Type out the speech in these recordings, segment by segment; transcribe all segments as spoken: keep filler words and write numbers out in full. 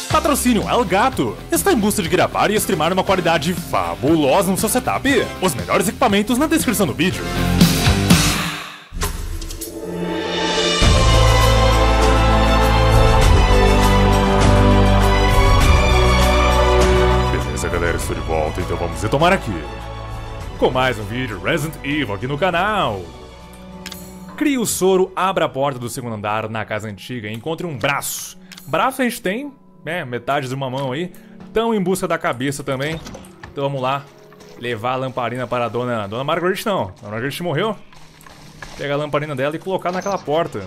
Patrocínio Elgato. Está em busca de gravar e streamar uma qualidade fabulosa no seu setup? Os melhores equipamentos na descrição do vídeo. Beleza, galera, estou de volta, então vamos retomar aqui com mais um vídeo Resident Evil aqui no canal. Crie o soro, abra a porta do segundo andar na casa antiga e encontre um braço. Braço a gente tem, né, metade de uma mão aí. Tão em busca da cabeça também. Então vamos lá, levar a lamparina para a dona... Dona Margaret não, a Dona Margaret morreu. Pegar a lamparina dela e colocar naquela porta.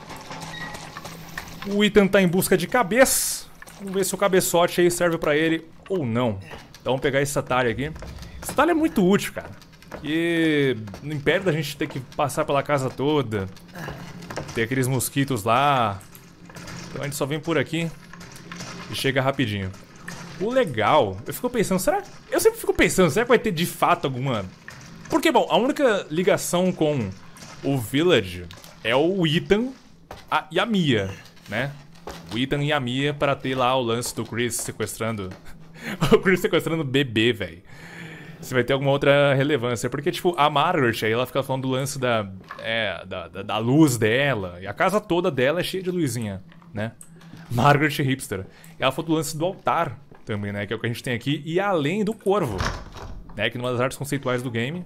O Ethan tá em busca de cabeça. Vamos ver se o cabeçote aí serve pra ele ou não. Então vamos pegar esse atalho aqui. Esse atalho é muito útil, cara. E não impede da gente ter que passar pela casa toda. Ter aqueles mosquitos lá. Então a gente só vem por aqui e chega rapidinho. O legal, eu fico pensando, será... Eu sempre fico pensando, será que vai ter de fato alguma... Porque, bom, a única ligação com o Village é o Ethan a, e a Mia, né? O Ethan e a Mia para ter lá o lance do Chris sequestrando... o Chris sequestrando o bebê, velho. Se vai ter alguma outra relevância. Porque, tipo, a Margaret aí, ela fica falando do lance da, é, da, da, da luz dela. E a casa toda dela é cheia de luzinha, né? Margaret hipster. E ela falou do lance do altar também, né? Que é o que a gente tem aqui. E além do corvo, né? Que numa das artes conceituais do game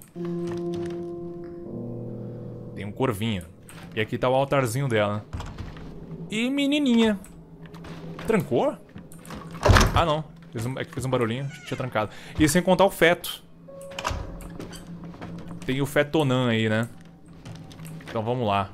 tem um corvinho. E aqui tá o altarzinho dela. E menininha. Trancou? Ah, não. Fez um, é que fez um barulhinho. Tinha trancado. E sem contar o feto. Tem o Fetonan aí, né? Então vamos lá.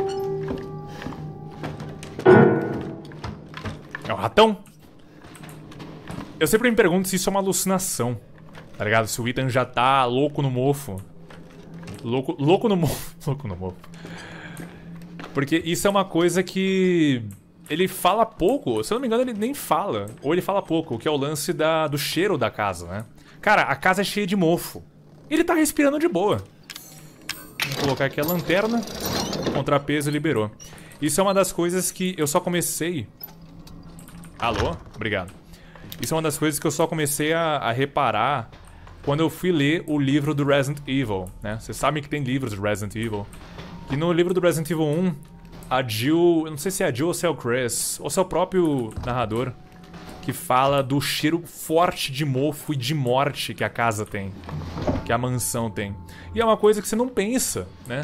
É o ratão? Eu sempre me pergunto se isso é uma alucinação. Tá ligado? Se o Ethan já tá louco no mofo. Louco, louco no mofo. Louco no mofo. Porque isso é uma coisa que... Ele fala pouco. Se eu não me engano, ele nem fala. Ou ele fala pouco, que é o lance da, do cheiro da casa, né? Cara, a casa é cheia de mofo. Ele tá respirando de boa. Vou colocar aqui a lanterna. O contrapeso liberou. Isso é uma das coisas que eu só comecei... Alô? Obrigado. Isso é uma das coisas que eu só comecei a, a reparar quando eu fui ler o livro do Resident Evil, né? Vocês sabem que tem livros do Resident Evil. E no livro do Resident Evil um, a Jill... Eu não sei se é a Jill ou se é o Chris, ou se é o próprio narrador, que fala do cheiro forte de mofo e de morte que a casa tem. Que a mansão tem. E é uma coisa que você não pensa, né?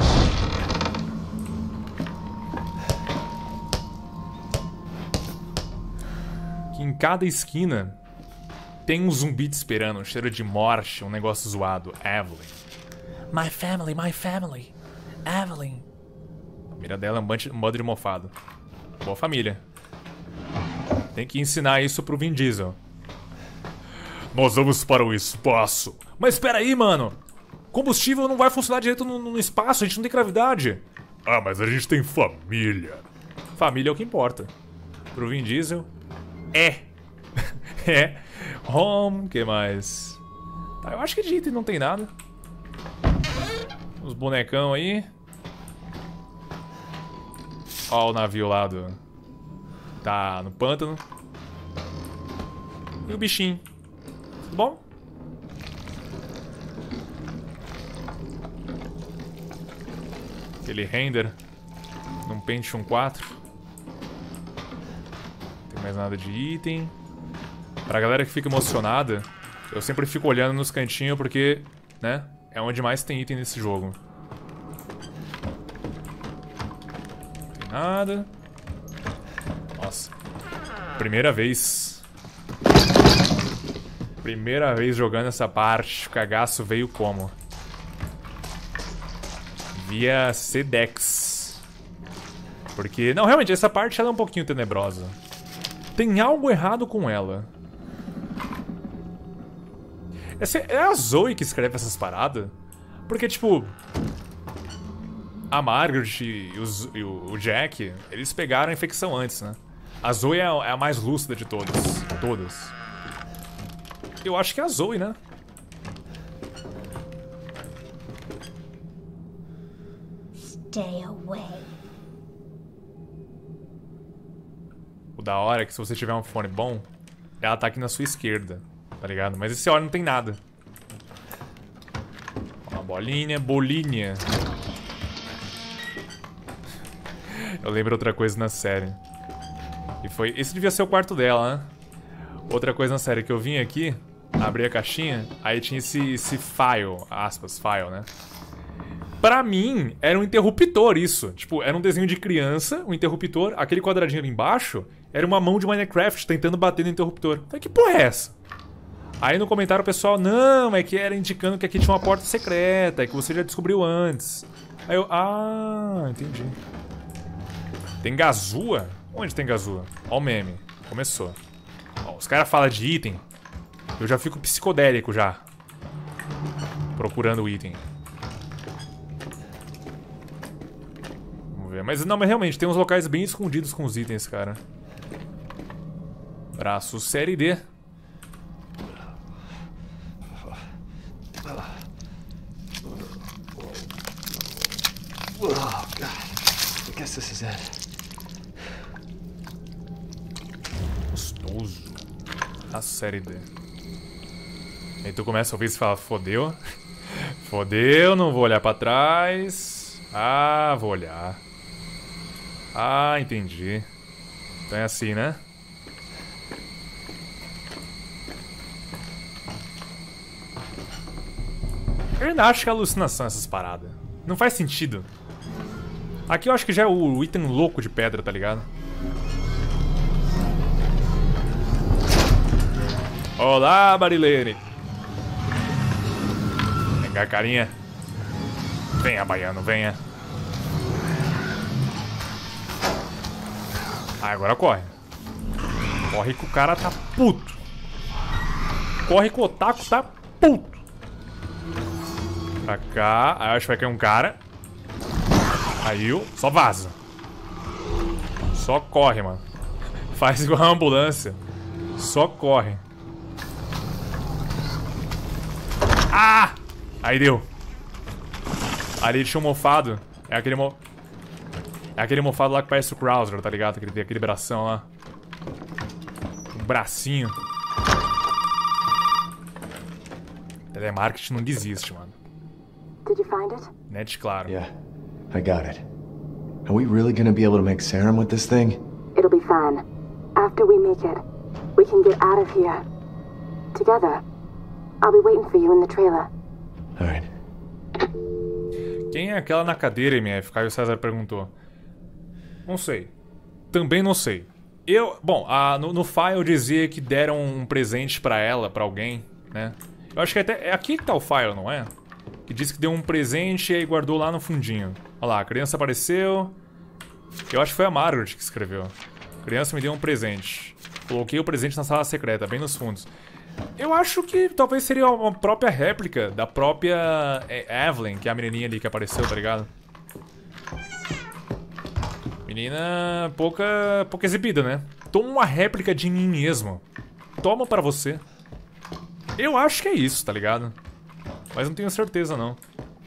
Que em cada esquina tem um zumbi te esperando, um cheiro de morte, um negócio zoado. Evelyn. My family, my family. Evelyn. A família dela é um bando de mofado. Boa família. Tem que ensinar isso pro Vin Diesel. Nós vamos para o espaço. Mas espera aí, mano. Combustível não vai funcionar direito no, no espaço, a gente não tem gravidade. Ah, mas a gente tem família. Família é o que importa. Pro Vin Diesel... É. É. Home, que mais? Tá, eu acho que de item não tem nada. Os bonecão aí. Ó o navio lá do... Tá no pântano. E o bichinho. Tudo bom? Aquele render num Pentium quatro. Não tem mais nada de item. Pra galera que fica emocionada, eu sempre fico olhando nos cantinhos porque, né, é onde mais tem item nesse jogo. Não tem nada. Nossa. Primeira vez. Primeira vez jogando essa parte. O cagaço veio como? Via Sedex. Porque, não, realmente, essa parte ela é um pouquinho tenebrosa. Tem algo errado com ela. Essa é a Zoe que escreve essas paradas? Porque, tipo... A Margaret e, os, e o Jack, eles pegaram a infecção antes, né? A Zoe é a, é a mais lúcida de todas. Todas. Eu acho que é a Zoe, né? Stay away. da hora é que se você tiver um fone bom, ela tá aqui na sua esquerda, tá ligado? Mas esse hora não tem nada. Uma bolinha, bolinha. Eu lembro outra coisa na série. E foi... Esse devia ser o quarto dela, né? Outra coisa na série que eu vim aqui, abri a caixinha, aí tinha esse, esse file, aspas, file, né? Pra mim, era um interruptor isso. Tipo, era um desenho de criança, um interruptor. Aquele quadradinho ali embaixo era uma mão de Minecraft tentando bater no interruptor. Então, que porra é essa? Aí no comentário o pessoal, não, é que era indicando que aqui tinha uma porta secreta, é que você já descobriu antes. Aí eu, ah, entendi. Tem gazua? Onde tem gazua? Ó o meme. Começou. Ó, os caras falam de item. Eu já fico psicodélico já. Procurando o item. Vamos ver. Mas não, mas realmente tem uns locais bem escondidos com os itens, cara. Braço série D. Oh, God. I guess this is it. Gostoso. A série D. Aí tu começa a ouvir isso e fala, fodeu. Fodeu, não vou olhar pra trás. Ah, vou olhar. Ah, entendi. Então é assim, né? Eu ainda acho que é alucinação essas paradas. Não faz sentido. Aqui eu acho que já é o item louco de pedra, tá ligado? Olá, Barilene. Vem cá, carinha. Venha, baiano, venha. Ah, agora corre. Corre que o cara tá puto. Corre que o otaku tá puto. Pra cá. Aí eu acho que vai cair um cara. Aí, só vaza. Só corre, mano. Faz igual a ambulância. Só corre. Ah! Aí deu. Ali tinha um mofado. É aquele mo... É aquele mofado lá que parece o Krauser, tá ligado? Que ele tem aquele bração lá. Um bracinho. Telemarketing não desiste, mano. Did you find it? Net, claro. Yeah, I got it. Are we really gonna be able to make serum with this thing? It'll be fine. After we make it, we can get out of here. Together. I'll be waiting for you in the trailer. Alright. Quem é aquela na cadeira, M F? Caio César perguntou. Não sei. Também não sei. Eu... Bom, a, no, no file dizia que deram um presente pra ela, pra alguém, né? Eu acho que até... É aqui que tá o file, não é? Que disse que deu um presente e aí guardou lá no fundinho. Olha lá, a criança apareceu. Eu acho que foi a Margaret que escreveu. A criança me deu um presente. Coloquei o presente na sala secreta, bem nos fundos. Eu acho que talvez seria uma própria réplica da própria Evelyn, que é a menininha ali que apareceu, tá ligado? Menina pouca, pouca exibida, né? Toma uma réplica de mim mesmo. Toma pra você. Eu acho que é isso, tá ligado? Mas não tenho certeza, não.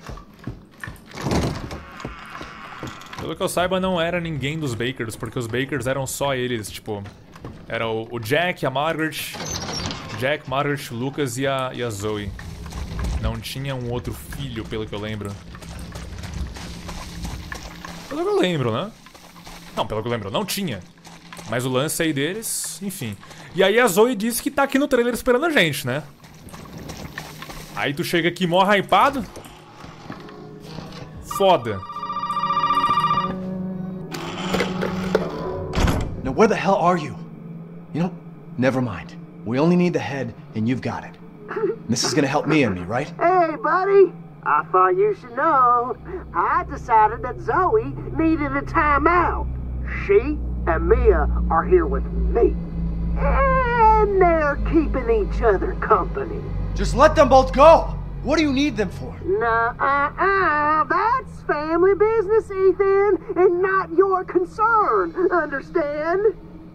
Pelo que eu saiba, não era ninguém dos Bakers, porque os Bakers eram só eles, tipo... Era o, o Jack, a Margaret... Jack, Margaret, Lucas e a, e a Zoe. Não tinha um outro filho, pelo que eu lembro. Pelo que eu lembro, né? Não, pelo que eu lembro, não tinha. Mas o lance aí deles, enfim. E aí a Zoe disse que tá aqui no trailer esperando a gente, né? Aí tu chega aqui mó hypado. Foda. Now where the hell are you? You know, never mind. We only need the head, and you've got it. This is gonna help Mia and me, right? Hey, buddy. I thought you should know. I decided that Zoe needed a timeout. She and Mia are here with me. And they're keeping each other company. Just let them both go! What do you need them for? Nuh-uh-uh. That's family business, Ethan, and not your concern. Understand?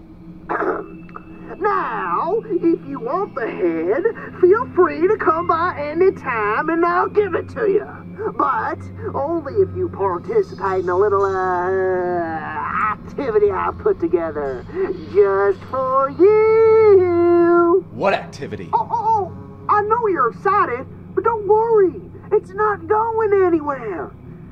Now, if you want the head, feel free to come by any time and I'll give it to you. But only if you participate in a little, uh, I activity I put together just for you. What activity? Oh, oh, oh, I know you're excited, but don't worry. It's not going anywhere.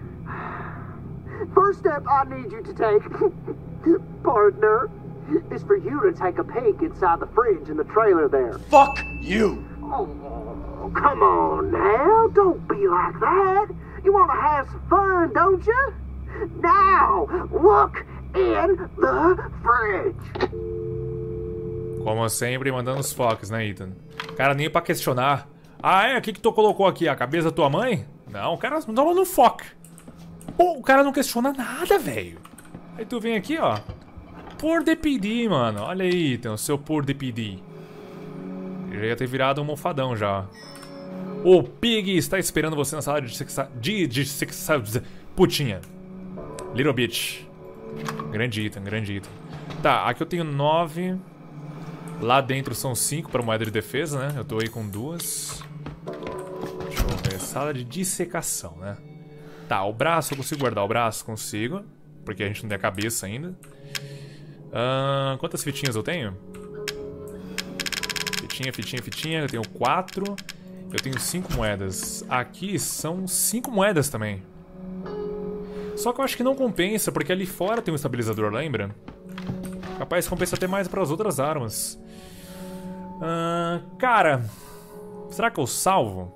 First step I need you to take, partner, is for you to take a peek inside the fridge in the trailer there. Fuck you! Oh, come on now. Don't be like that. You want to have some fun, don't you? Now, look in the fridge. Como sempre, mandando os focos, né, Ethan? Cara, nem pra questionar. Ah, é? O que que tu colocou aqui? A cabeça da tua mãe? Não, o cara toma no foco. Pô, o cara não questiona nada, velho. Aí tu vem aqui, ó. Por de pedir, mano. Olha aí, Ethan, o seu por de pedir. Já ia ter virado um mofadão já. O Pig está esperando você na sala de sexa... De, de sexa... Putinha. Little bitch. Grande item, grande item. Tá, aqui eu tenho nove. Lá dentro são cinco para moeda de defesa, né? Eu tô aí com duas. Deixa eu ver. Sala de dissecação, né? Tá, o braço, eu consigo guardar o braço? Consigo. Porque a gente não tem a cabeça ainda. Uh, quantas fitinhas eu tenho? Fitinha, fitinha, fitinha. Eu tenho quatro. Eu tenho cinco moedas. Aqui são cinco moedas também. Só que eu acho que não compensa, porque ali fora tem um estabilizador, lembra? Capaz compensa até mais para as outras armas. Uh, cara, será que eu salvo?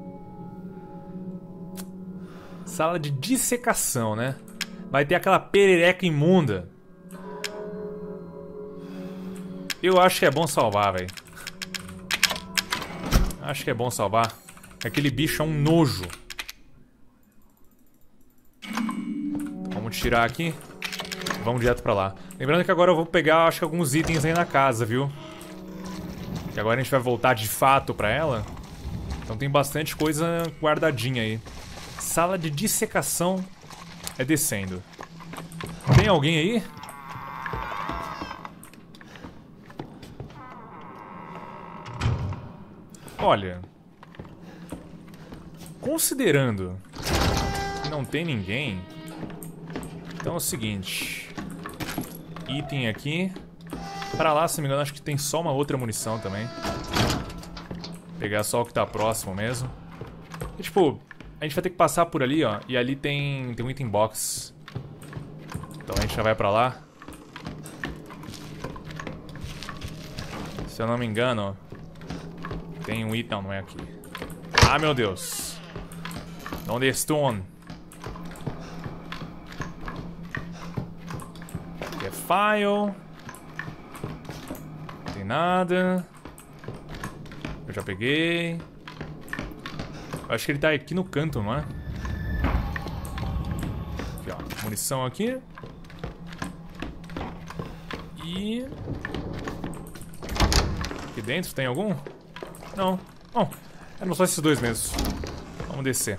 Sala de dissecação, né? Vai ter aquela perereca imunda. Eu acho que é bom salvar, velho. Acho que é bom salvar. Aquele bicho é um nojo. Vamos tirar aqui. Vamos direto pra lá. Lembrando que agora eu vou pegar, acho que alguns itens aí na casa, viu? Que agora a gente vai voltar de fato pra ela. Então tem bastante coisa guardadinha aí. Sala de dissecação é descendo. Tem alguém aí? Olha, considerando que não tem ninguém, então é o seguinte. Item aqui. Pra lá, se não me engano, acho que tem só uma outra munição também. Pegar só o que tá próximo mesmo. E, tipo, a gente vai ter que passar por ali, ó. E ali tem, tem um item box. Então a gente já vai pra lá. Se eu não me engano, tem um item... Não, não é aqui. Ah, meu Deus. Onde estou? Aqui é file. Não tem nada. Eu já peguei. Eu acho que ele tá aqui no canto, não é? Aqui, ó. Munição aqui. E... aqui dentro tem algum? Não. Não. Eram só esses dois mesmo. Vamos descer.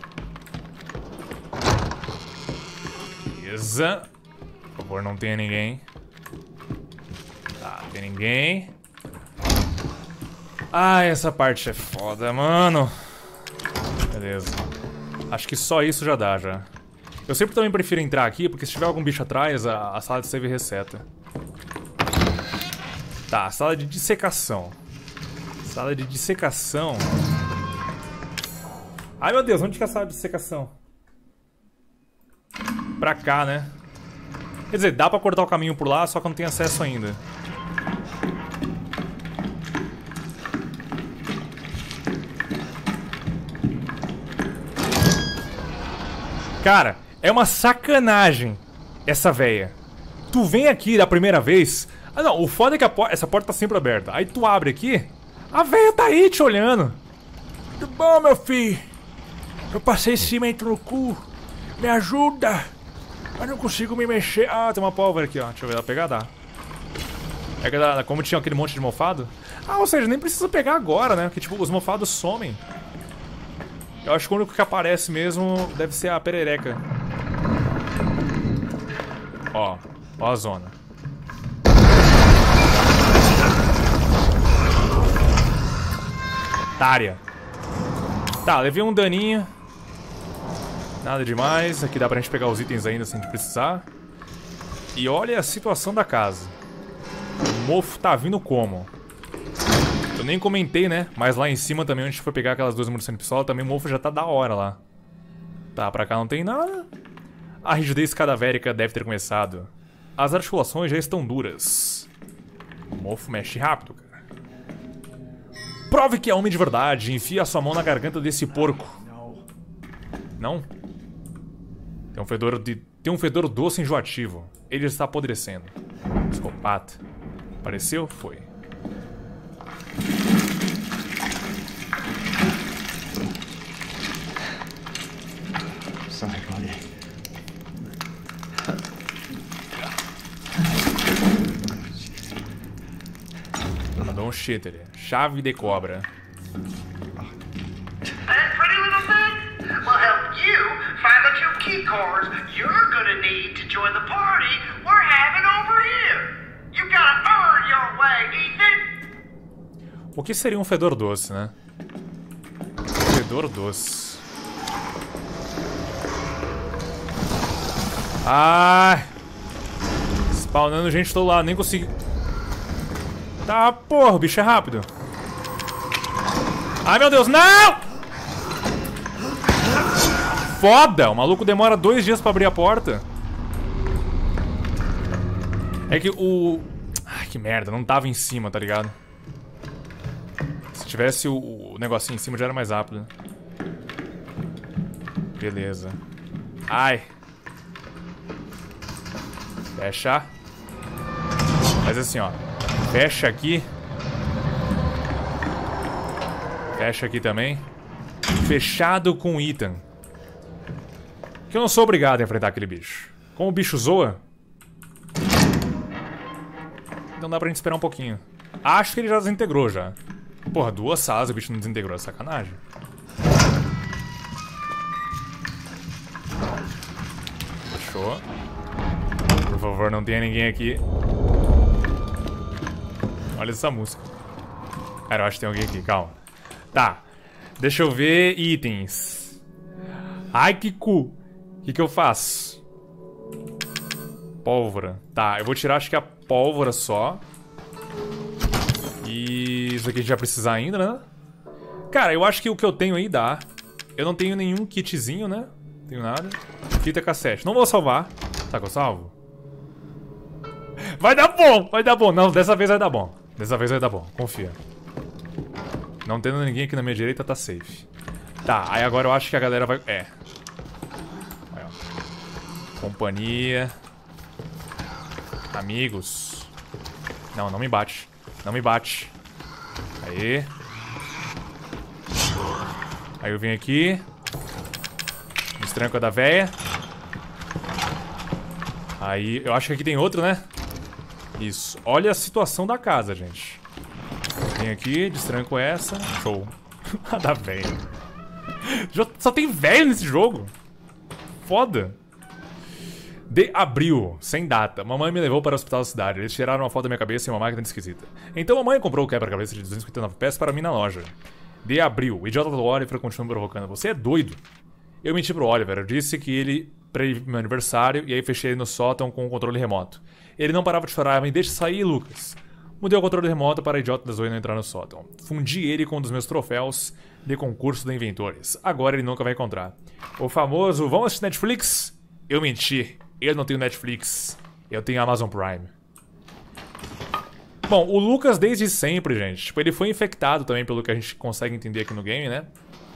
Beleza. Por favor, não tenha ninguém. Tá, não tem ninguém. Ah, essa parte é foda, mano. Beleza. Acho que só isso já dá, já. Eu sempre também prefiro entrar aqui, porque se tiver algum bicho atrás, a, a sala de save reseta. Tá, sala de dissecação. Sala de dissecação. Ai, meu Deus, onde que é a sala de dissecação? Pra cá, né? Quer dizer, dá pra cortar o caminho por lá, só que eu não tenho acesso ainda. Cara, é uma sacanagem essa véia. Tu vem aqui da primeira vez... Ah, não, o foda é que a por... essa porta tá sempre aberta. Aí tu abre aqui, a véia tá aí te olhando. Tudo bom, meu filho? Eu passei cimento no cu. Me ajuda. Mas não consigo me mexer. Ah, tem uma pólvora aqui, ó. Deixa eu ver ela pegar, dá. É que ela, como tinha aquele monte de mofado. Ah, ou seja, nem precisa pegar agora, né? Porque, tipo, os mofados somem. Eu acho que o único que aparece mesmo deve ser a perereca. Ó, ó a zona. Tária. Tá, levei um daninho. Nada demais. Aqui dá pra gente pegar os itens ainda se a gente precisar. E olha a situação da casa. O mofo tá vindo como? Eu nem comentei, né? Mas lá em cima também, onde a gente foi pegar aquelas duas munições de pistola, também o mofo já tá da hora lá. Tá, pra cá não tem nada. A rigidez cadavérica deve ter começado. As articulações já estão duras. O mofo mexe rápido, cara. Prove que é homem de verdade. Enfia a sua mão na garganta desse porco. Não? Tem um fedor de... Tem um fedor doce enjoativo. Ele está apodrecendo. Psicopata. Apareceu? Foi. Sorry, buddy. Mandou um shit ali. Chave de cobra. That pretty little thing will help you find the two key cards you're gonna need to join the party we're having over here. You gotta earn your way, Ethan. O que seria um fedor doce, né? Fedor doce. Ai! Spawnando gente do lado, nem consegui. Tá, porra, o bicho é rápido. Ai, meu Deus, não! Foda! O maluco demora dois dias pra abrir a porta. É que o... Ai, que merda, não tava em cima, tá ligado? Se tivesse o, o negocinho em cima já era mais rápido. Beleza. Ai. Fecha. Faz assim, ó. Fecha aqui. Fecha aqui também. Fechado com o Ethan. Que eu não sou obrigado a enfrentar aquele bicho. Como o bicho zoa, então dá pra gente esperar um pouquinho. Acho que ele já desintegrou já. Porra, duas salas o bicho não desintegrou, é sacanagem. Fechou. Por favor, não tenha ninguém aqui. Olha essa música. Cara, eu acho que tem alguém aqui, calma. Tá, deixa eu ver itens. Ai, que cu. O que que eu faço? Pólvora. Tá, eu vou tirar acho que a pólvora só. E isso aqui a gente vai precisar ainda, né? Cara, eu acho que o que eu tenho aí dá. Eu não tenho nenhum kitzinho, né? Não tenho nada. Fita cassete. Não vou salvar. Tá que eu salvo? Vai dar bom! Vai dar bom. Não, dessa vez vai dar bom. Dessa vez vai dar bom. Confia. Não tendo ninguém aqui na minha direita, tá safe. Tá, aí agora eu acho que a galera vai... É. Aí, ó. Companhia. Amigos. Não, não me bate. Não me bate. Aí. Aí eu venho aqui. Destranco a da véia. Aí, eu acho que aqui tem outro, né? Isso. Olha a situação da casa, gente. Vem aqui, destranco essa. Show. A da véia. Só tem velho nesse jogo. Foda. De abril, sem data. Mamãe me levou para o hospital da cidade. Eles tiraram uma foto da minha cabeça e uma máquina esquisita. Então mamãe comprou o quebra-cabeça de duzentos e cinquenta e nove peças para mim na loja. De abril, o idiota do Oliver continua me provocando. Você é doido. Eu menti pro Oliver. Eu disse que ele pra ir pro meu aniversário e aí fechei ele no sótão com o controle remoto. Ele não parava de chorar. Me deixa sair, Lucas. Mudei o controle remoto para a idiota da Zoe não entrar no sótão. Fundi ele com um dos meus troféus de concurso de inventores. Agora ele nunca vai encontrar. O famoso, vamos assistir Netflix? Eu menti. Eu não tenho Netflix. Eu tenho Amazon Prime. Bom, o Lucas desde sempre, gente. Tipo, ele foi infectado também, pelo que a gente consegue entender aqui no game, né?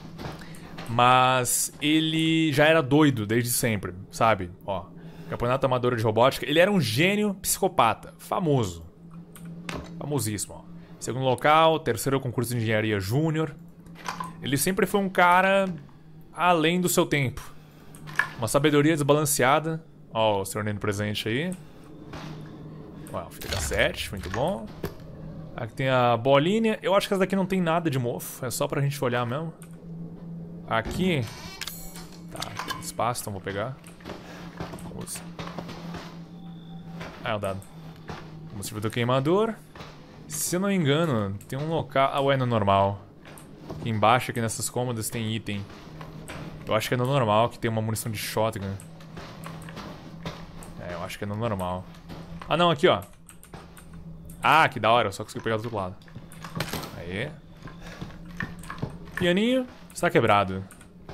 Mas ele já era doido desde sempre, sabe? Ó, Campeonato Amador de Robótica. Ele era um gênio psicopata. Famoso. Famosíssimo, ó. Segundo local, terceiro concurso de engenharia júnior. Ele sempre foi um cara além do seu tempo. Uma sabedoria desbalanceada. Ó, o senhor dando presente aí. Ó, fita cassete, muito bom. Aqui tem a bolinha. Eu acho que essa daqui não tem nada de mofo. É só pra gente olhar mesmo. Aqui. Tá, tem espaço, então vou pegar. Vamos. Ah, é o dado. Combustível do queimador. Se eu não me engano, tem um local... Ah, ué, no normal. Aqui embaixo, aqui nessas cômodas, tem item. Eu acho que é no normal que tem uma munição de shotgun. É, eu acho acho que é no normal. Ah, não, aqui, ó. Ah, que da hora, eu só consegui pegar do outro lado. Aí. Pianinho está quebrado.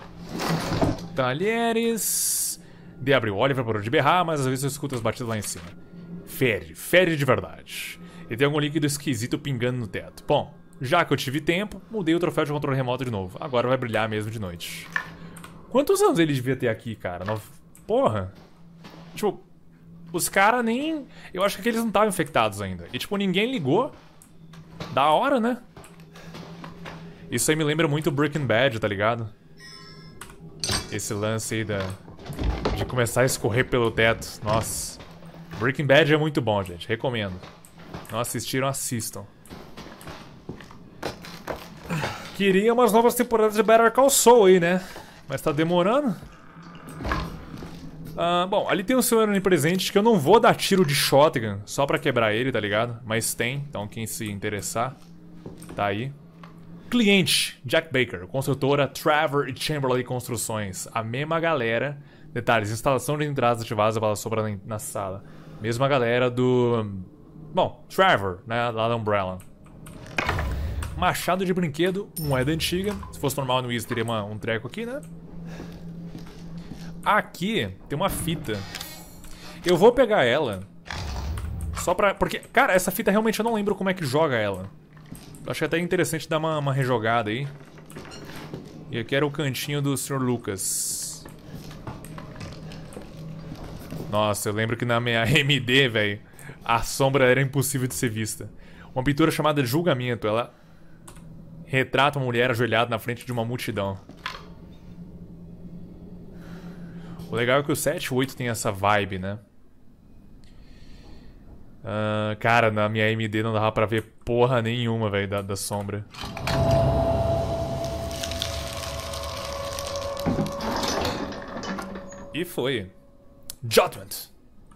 Talheres. De abrir o Oliver parou de berrar, mas às vezes eu escuto as batidas lá em cima. Fere, fere de verdade. E tem algum líquido esquisito pingando no teto. Bom, já que eu tive tempo, mudei o troféu de controle remoto de novo. Agora vai brilhar mesmo de noite. Quantos anos ele devia ter aqui, cara? No... Porra. Tipo, os caras nem... Eu acho que eles não estavam infectados ainda. E tipo, ninguém ligou. Da hora, né? Isso aí me lembra muito Breaking Bad, tá ligado? Esse lance aí da... de começar a escorrer pelo teto. Nossa. Breaking Bad é muito bom, gente. Recomendo. Não assistiram, assistam. Queria umas novas temporadas de Better Call Saul aí, né? Mas tá demorando. Ah, bom, ali tem um senhor onipresente que eu não vou dar tiro de shotgun só pra quebrar ele, tá ligado? Mas tem, então quem se interessar, tá aí. Cliente, Jack Baker, construtora Trevor e Chamberlain Construções. A mesma galera. Detalhes, instalação de entradas ativadas pela sombra na, na sala. Mesma galera do... Bom, Trevor, né, lá da Umbrella. Machado de brinquedo, moeda antiga. Se fosse normal no Easy teria uma, um treco aqui, né? Aqui tem uma fita. Eu vou pegar ela. Só pra... Porque, cara, essa fita realmente eu não lembro como é que joga ela. Eu achei até interessante dar uma, uma rejogada aí. E aqui era o cantinho do senhor Lucas. Nossa, eu lembro que na minha M D, velho, a sombra era impossível de ser vista. Uma pintura chamada Julgamento. Ela retrata uma mulher ajoelhada na frente de uma multidão. O legal é que o sete e o oito tem essa vibe, né? Uh, cara, na minha M D não dava pra ver porra nenhuma, velho, da, da sombra. E foi. Judgment.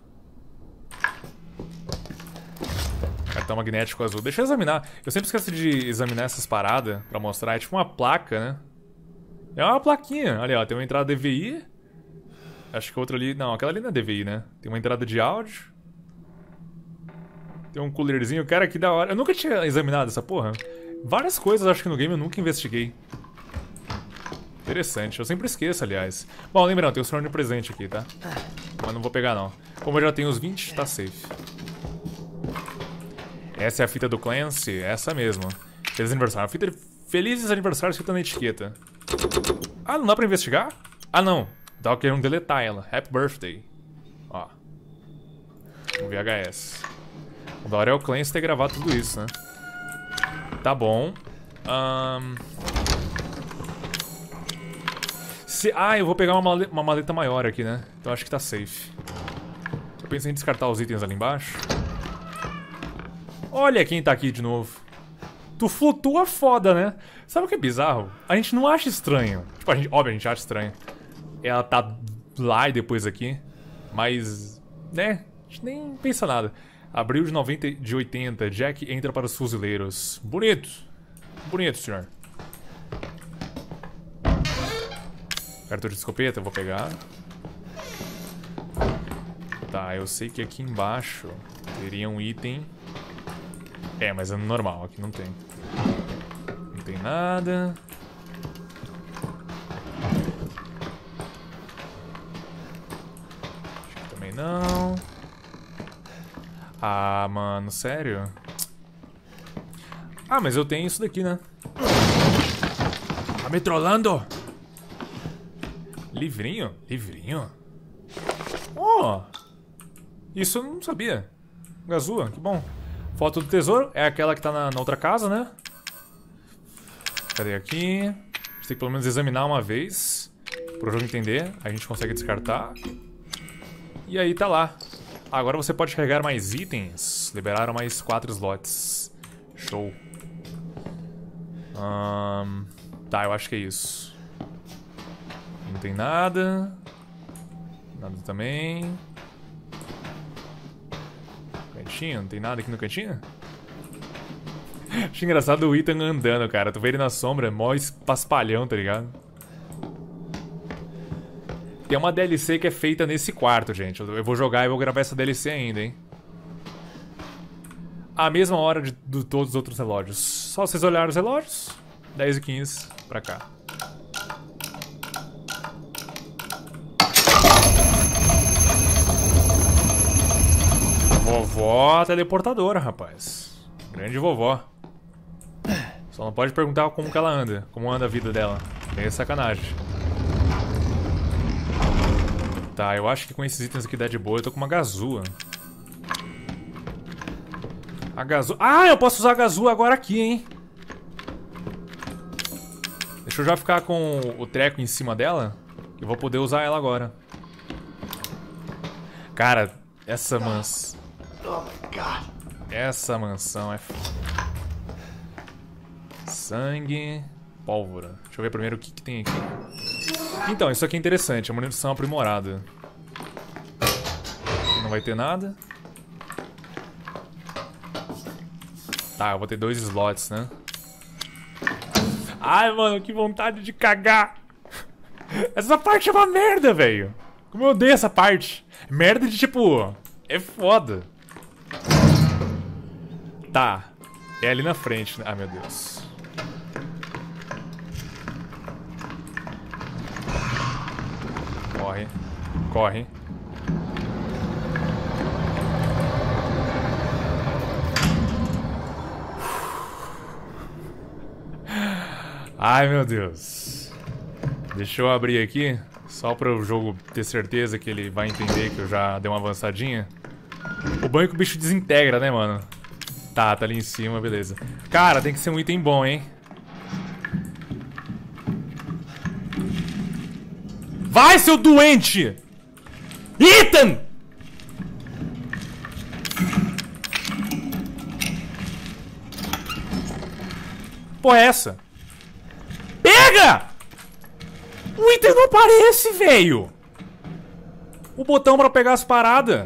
Cartão magnético azul. Deixa eu examinar. Eu sempre esqueço de examinar essas paradas pra mostrar. É tipo uma placa, né? É uma plaquinha. Olha, ó, tem uma entrada D V I. Acho que outra ali... Não, aquela ali não é D V I, né? Tem uma entrada de áudio. Tem um coolerzinho. Cara, que da hora. Eu nunca tinha examinado essa porra. Várias coisas, acho que no game eu nunca investiguei. Interessante. Eu sempre esqueço, aliás. Bom, lembrando, tem o sonho de presente aqui, tá? Mas não vou pegar, não. Como eu já tenho os vinte, tá safe. Essa é a fita do Clancy? Essa mesmo. Feliz aniversário. Fita de... Felizes aniversários escrita na etiqueta. Ah, não dá pra investigar? Ah, não. Dá querendo deletar ela. Happy birthday. Ó. Um V H S. O da hora é o Clancy ter gravado tudo isso, né? Tá bom. Um... Se... Ah, eu vou pegar uma maleta, uma maleta maior aqui, né? Então acho que tá safe. Eu pensei em descartar os itens ali embaixo. Olha quem tá aqui de novo. Tu flutua foda, né? Sabe o que é bizarro? A gente não acha estranho. Tipo, a gente, óbvio, a gente acha estranho. Ela tá lá e depois aqui. Mas, né? A gente nem pensa nada. Abril de noventa, de oitenta. Jack entra para os fuzileiros. Bonito. Bonito, senhor. Cartucho de escopeta, eu vou pegar. Tá, eu sei que aqui embaixo teria um item. É, mas é normal, aqui não tem. Não tem nada. Acho que também não. Ah, mano, sério? Ah, mas eu tenho isso daqui, né? Tá me trollando? Livrinho? Livrinho? Oh! Isso eu não sabia. Gazua, que bom. Foto do tesouro é aquela que tá na, na outra casa, né? Cadê aqui? A gente tem que pelo menos examinar uma vez pro jogo entender. A gente consegue descartar. E aí tá lá. Agora você pode carregar mais itens. Liberaram mais quatro slots. Show. Um, tá, eu acho que é isso. Não tem nada. Nada também. Cantinho? Não tem nada aqui no cantinho? Acho engraçado o Ethan andando, cara. Tu vê ele na sombra, mó paspalhão, tá ligado? Tem uma D L C que é feita nesse quarto, gente. Eu vou jogar e vou gravar essa D L C ainda, hein? A mesma hora de, de todos os outros relógios. Só vocês olharem os relógios. dez e quinze pra cá. Vovó teleportadora, rapaz. Grande vovó. Só não pode perguntar como que ela anda. Como anda a vida dela. É sacanagem. Tá, eu acho que com esses itens aqui dá de boa. Eu tô com uma gazua. A gazua... Ah, eu posso usar a gazua agora aqui, hein? Deixa eu já ficar com o treco em cima dela. Eu vou poder usar ela agora. Cara, essa mansão... Oh my God. Essa mansão é... Sangue... Pólvora. Deixa eu ver primeiro o que, que tem aqui. Então, isso aqui é interessante. É uma munição aprimorada. Não vai ter nada. Tá, eu vou ter dois slots, né? Ai, mano, que vontade de cagar. Essa parte é uma merda, velho. Como eu odeio essa parte. Merda de tipo... É foda. Tá. É ali na frente, né? Ah, meu Deus. Corre. Corre. Ai, meu Deus. Deixa eu abrir aqui. Só para o jogo ter certeza que ele vai entender que eu já dei uma avançadinha. O banho que o bicho desintegra, né, mano? Tá, tá ali em cima, beleza. Cara, tem que ser um item bom, hein? Vai, seu doente! Ethan! Porra é essa? Pega! O item não aparece, velho! O botão pra pegar as paradas.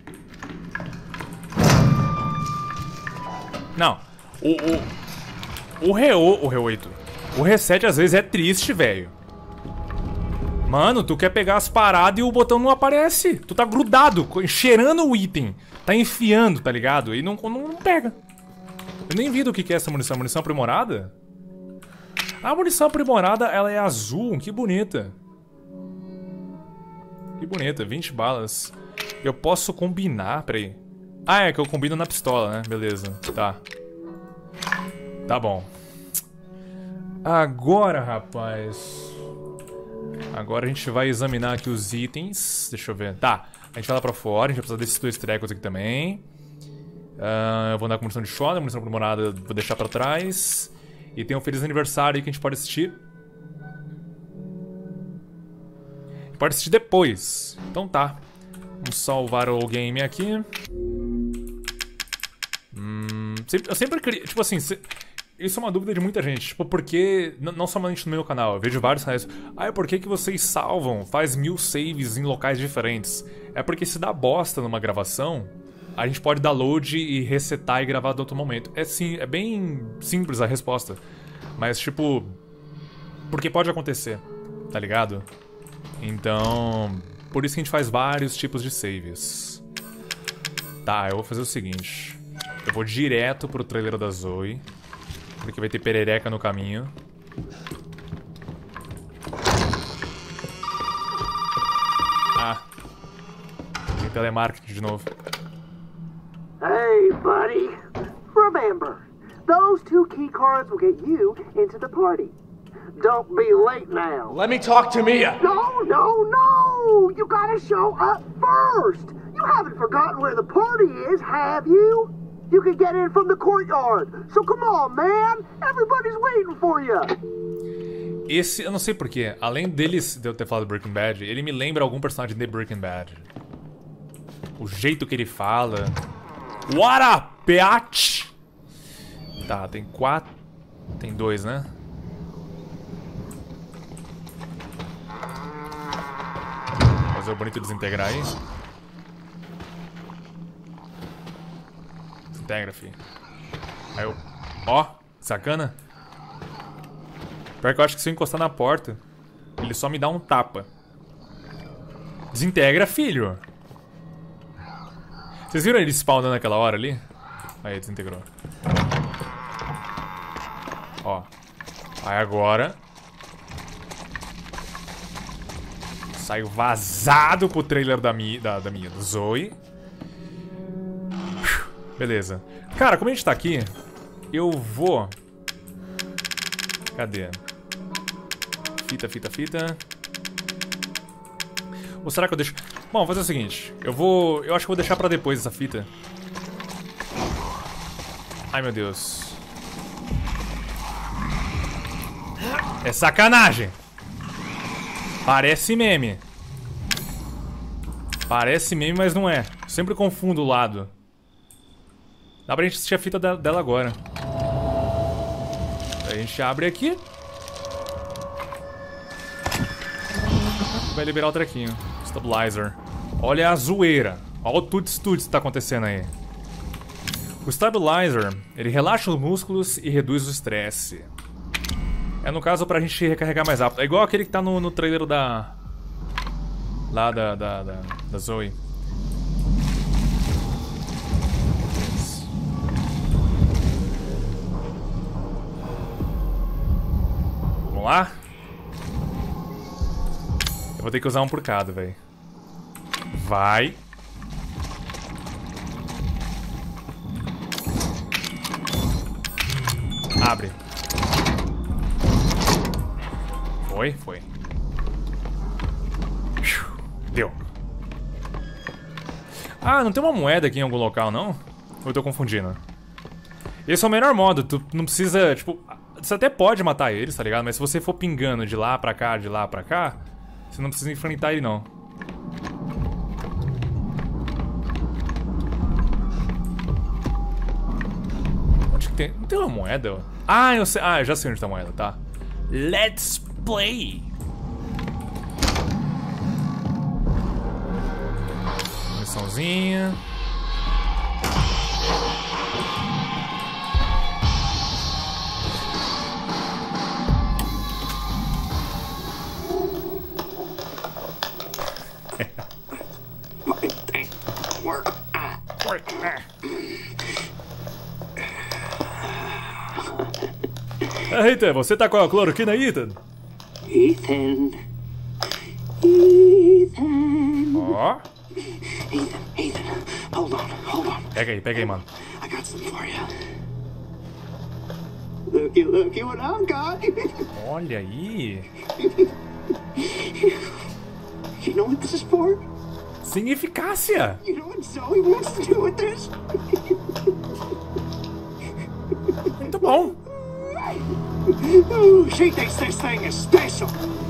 Não. O... O... O Re... O Re oito. O reset às vezes é triste, velho. Mano, tu quer pegar as paradas e o botão não aparece. Tu tá grudado, cheirando o item. Tá enfiando, tá ligado? E não, não, não pega. Eu nem vi do que, que é essa munição. Munição aprimorada? A munição aprimorada, ela é azul. Que bonita. Que bonita, vinte balas. Eu posso combinar, peraí. Ah, é que eu combino na pistola, né? Beleza, tá. Tá bom. Agora, rapaz... Agora a gente vai examinar aqui os itens. Deixa eu ver. Tá, a gente vai lá pra fora. A gente vai precisar desses dois trecos aqui também. uh, Eu vou andar com munição de shot. A munição aprimorada vou deixar pra trás. E tem um feliz aniversário aí que a gente pode assistir. Pode assistir depois. Então tá. Vamos salvar o game aqui. Hum, eu sempre queria... Tipo assim... Se... Isso é uma dúvida de muita gente, tipo, porque, não somente no meu canal, eu vejo vários canais, ah, por que que vocês salvam, faz mil saves em locais diferentes? É porque se dá bosta numa gravação, a gente pode dar load e resetar e gravar de outro momento. É sim, é bem simples a resposta, mas tipo, porque pode acontecer, tá ligado? Então, por isso que a gente faz vários tipos de saves. Tá, eu vou fazer o seguinte, eu vou direto pro trailer da Zoe. Porque vai ter perereca no caminho. Ah. Tem telemarketing de novo. Hey, buddy. Remember, those two key cards will get you into the party. Don't be late now. Let me talk to Mia. No, no, no! You gotta show up first. You haven't forgotten where the party is, have you? You can get in from the courtyard. So come on, man. Everybody's waiting for you. Esse, eu não sei porquê. Além deles, de eu ter falado Breaking Bad, ele me lembra algum personagem de Breaking Bad. O jeito que ele fala. What a bitch! Tá, tem quatro. Tem dois, né? Fazer o bonito desintegrar aí. Integra, filho. Aí eu... Ó, sacana. Pior que eu acho que se eu encostar na porta, ele só me dá um tapa. Desintegra, filho. Vocês viram ele spawnando naquela hora ali? Aí, desintegrou. Ó. Aí agora... Saiu vazado pro trailer da minha, da, da minha, do Zoe. Beleza. Cara, como a gente tá aqui, eu vou... Cadê? Fita, fita, fita. Ou será que eu deixo... Bom, vou fazer o seguinte. Eu vou... Eu acho que vou deixar pra depois essa fita. Ai, meu Deus. É sacanagem. Parece meme. Parece meme, mas não é. Sempre confundo o lado. Dá pra gente assistir a fita dela agora. A gente abre aqui. Vai liberar o trequinho. Stabilizer. Olha a zoeira. Olha o tuts-tuts que tá acontecendo aí. O Stabilizer, ele relaxa os músculos e reduz o estresse. É no caso pra gente recarregar mais rápido. É igual aquele que tá no, no trailer da... Lá da, da, da, da Zoe. Vamos lá? Eu vou ter que usar um por cada, velho. Vai. Abre. Foi, foi. Deu. Ah, não tem uma moeda aqui em algum local, não? Ou eu tô confundindo? Esse é o melhor modo. Tu não precisa, tipo... Você até pode matar eles, tá ligado? Mas se você for pingando de lá pra cá, de lá pra cá... Você não precisa enfrentar ele, não. Onde que tem? Não tem uma moeda? Ah, eu sei. Ah, eu já sei onde tá a moeda, tá? Let's play! Missãozinha. Eita, você tá com a cloroquina aí, Ethan? Ethan. Ethan. Ó. Ethan, Ethan. Hold on, hold on. Pega aí, pega aí, mano. I got something for you. Looky, looky what I've got. Olha aí. You know what this is for? Sem eficácia. You know what Zoe wants to do with this? Muito bom. Ooh, she thinks this thing is special.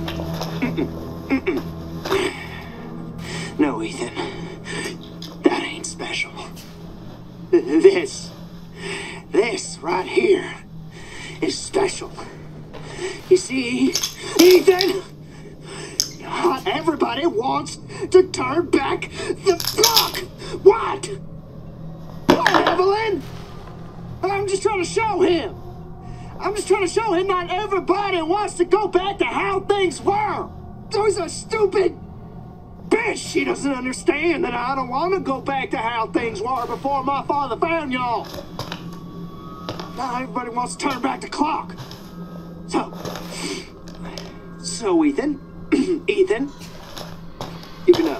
No, Ethan. That ain't special. This. This right here is special. You see, Ethan? Not everybody wants to turn back the clock. What? What, Evelyn? I'm just trying to show him. I'm just trying to show him not everybody wants to go back to how things were. Those are stupid bitch. She doesn't understand that I don't want to go back to how things were before my father found y'all. Now everybody wants to turn back the clock. So, so Ethan, Ethan, you can, uh,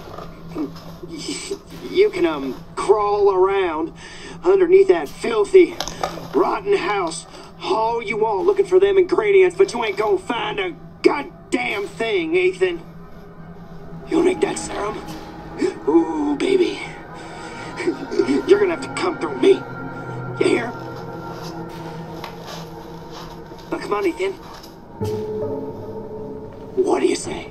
you can, um, crawl around underneath that filthy, rotten house all you want looking for them ingredients, but you ain't gonna find a goddamn thing, Ethan. You'll make that serum? Ooh, baby. You're gonna have to come through me. You hear? Now come on, Ethan. What do you say?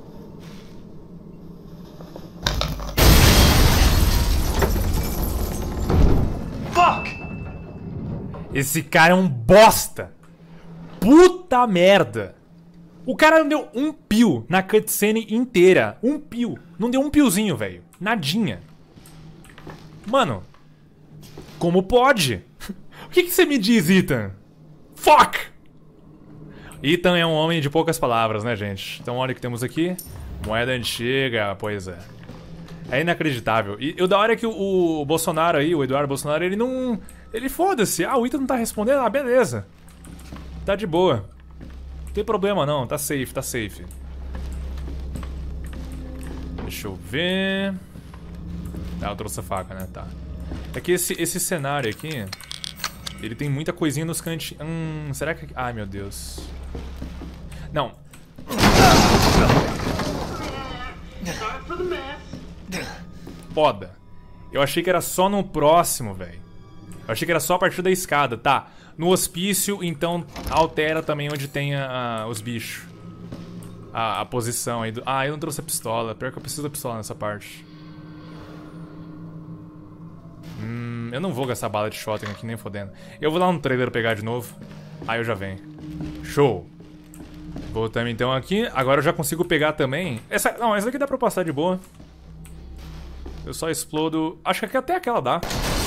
Fuck! Esse cara é um bosta. Puta merda. O cara não deu um pio na cutscene inteira. Um pio. Não deu um piozinho, velho. Nadinha. Mano. Como pode? O que que você me diz, Ethan? Fuck! Ethan é um homem de poucas palavras, né, gente? Então olha o que temos aqui. Moeda antiga, pois é. É inacreditável. E, e o da hora é que o, o Bolsonaro aí, o Eduardo Bolsonaro, ele não... Ele foda-se. Ah, o Ethan não tá respondendo? Ah, beleza. Tá de boa. Não tem problema não, tá safe, tá safe. Deixa eu ver... Ah, eu trouxe a faca, né? Tá. É que esse, esse cenário aqui... Ele tem muita coisinha nos cantinhos. Hum, será que... Ai, meu Deus. Não. Foda. Eu achei que era só no próximo, velho. Eu achei que era só a partir da escada. Tá. No hospício, então, altera também onde tem a, a, os bichos. A, a posição aí do... Ah, eu não trouxe a pistola. Pior que eu preciso da pistola nessa parte. Hum, eu não vou gastar bala de shotgun aqui nem fodendo. Eu vou lá no trailer pegar de novo. Aí eu já venho. Show. Voltamos então aqui. Agora eu já consigo pegar também. Essa, não, essa daqui dá pra passar de boa. Eu só explodo. Acho que aqui até aquela dá.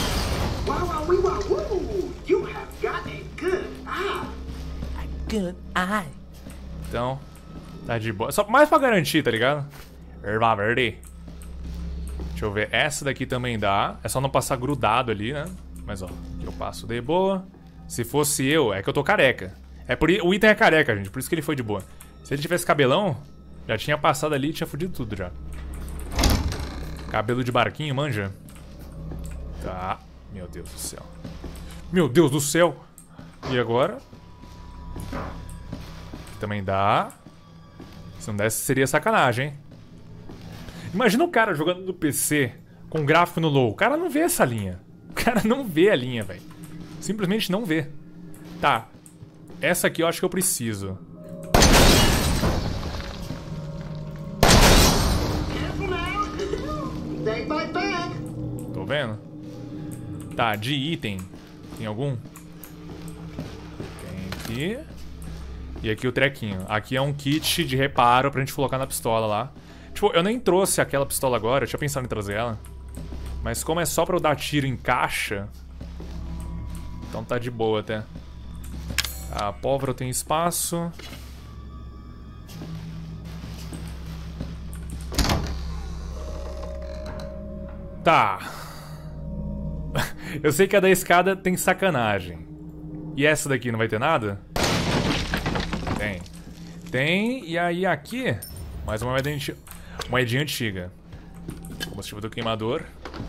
Então, tá de boa. Só mais pra garantir, tá ligado? Erva verde. Deixa eu ver. Essa daqui também dá. É só não passar grudado ali, né? Mas ó, aqui eu passo de boa. Se fosse eu, é que eu tô careca. É por o Ethan é careca, gente. Por isso que ele foi de boa. Se ele tivesse cabelão, já tinha passado ali e tinha fudido tudo já. Cabelo de barquinho, manja. Tá. Meu Deus do céu. Meu Deus do céu. E agora? Também dá. Se não desse, seria sacanagem, hein? Imagina o cara jogando no P C com gráfico no low. O cara não vê essa linha. O cara não vê a linha, velho. Simplesmente não vê. Tá. Essa aqui eu acho que eu preciso. Tô vendo? Tá, de item. Tem algum? Tem aqui. E aqui o trequinho. Aqui é um kit de reparo pra gente colocar na pistola lá. Tipo, eu nem trouxe aquela pistola agora. Eu tinha pensado em trazer ela. Mas como é só pra eu dar tiro em caixa... Então tá de boa até. A pólvora tem espaço. Tá. Eu sei que a da escada tem sacanagem. E essa daqui não vai ter nada? Tem. Tem, e aí aqui... Mais uma moedinha, anti... moedinha antiga. Combustível do queimador.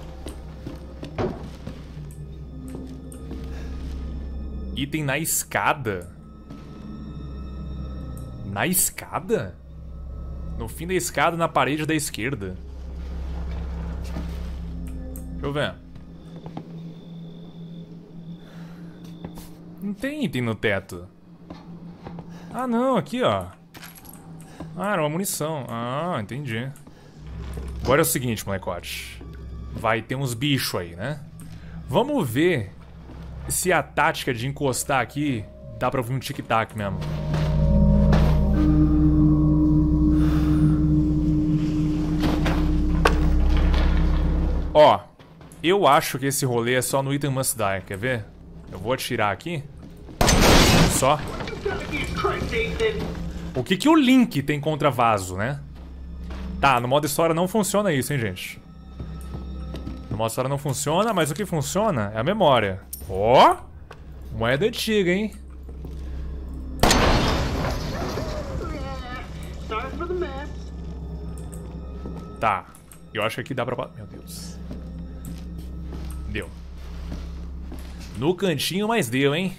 Item na escada. Na escada? No fim da escada, na parede da esquerda. Deixa eu ver. Não tem item no teto. Ah, não, aqui, ó. Ah, era uma munição. Ah, entendi. Agora é o seguinte, molecote. Vai ter uns bichos aí, né? Vamos ver se a tática de encostar aqui dá pra ouvir um tic-tac mesmo. Ó, eu acho que esse rolê é só no Ethan Must Die, quer ver? Eu vou atirar aqui. Só. O que que o Link tem contra vaso, né? Tá, no modo história não funciona isso, hein, gente? No modo história não funciona, mas o que funciona é a memória. Ó! Oh, moeda antiga, hein? Tá. Eu acho que aqui dá pra... Meu Deus. Deu. No cantinho, mas deu, hein?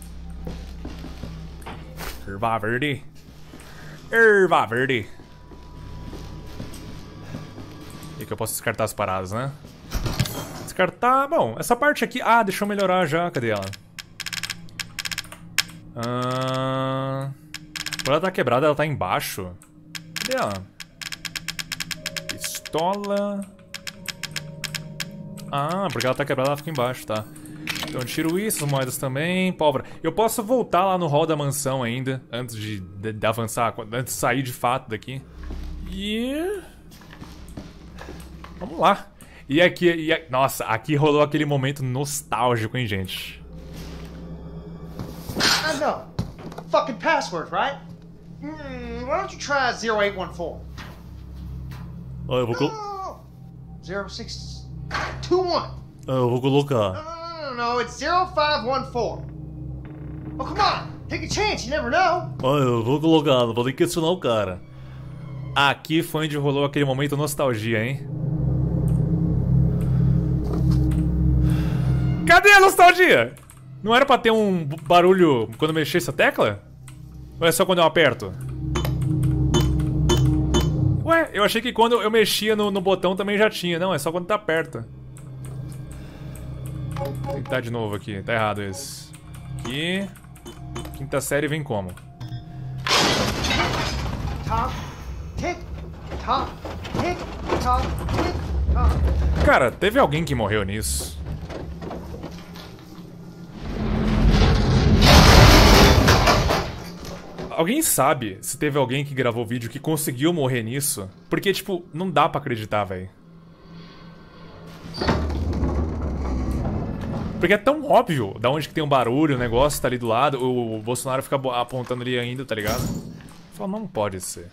Erva verde. Erva verde. E que eu posso descartar as paradas, né? Descartar... Bom, essa parte aqui... Ah, deixa eu melhorar já. Cadê ela? Ah... Quando ela tá quebrada, ela tá embaixo. Cadê ela? Pistola... Ah, porque ela tá quebrada, ela fica embaixo, tá? Então eu tiro isso, as moedas também, pólvora. Eu posso voltar lá no hall da mansão ainda, antes de, de, de avançar, antes de sair de fato daqui. E... Vamos lá. E aqui, e, nossa, aqui rolou aquele momento nostálgico, hein, gente? I know. Fucking password, right? Hmm, why don't you try zero eight one four? Ó, eu vou colocar... zero six two one. Eu vou colocar... No, no, no, no, it's zero five one four. Oh, come on. Take a chance, you never know. Ó, eu vou colocar, não vou nem questionar o cara. Aqui foi onde rolou aquele momento nostalgia, hein? Cadê a nostalgia? Não era pra ter um barulho quando mexesse a tecla? Ou é só quando eu aperto? Ué, eu achei que quando eu mexia no, no botão também já tinha. Não, é só quando tá perto. Vou tentar de novo aqui, tá errado esse. Aqui. Quinta série vem como? Top, tick, top, tick, top, tick, top. Cara, teve alguém que morreu nisso. Alguém sabe se teve alguém que gravou vídeo que conseguiu morrer nisso? Porque, tipo, não dá pra acreditar, velho. Porque é tão óbvio da onde que tem um barulho, o negócio tá ali do lado, o Bolsonaro fica apontando ali ainda, tá ligado? Fala, não pode ser.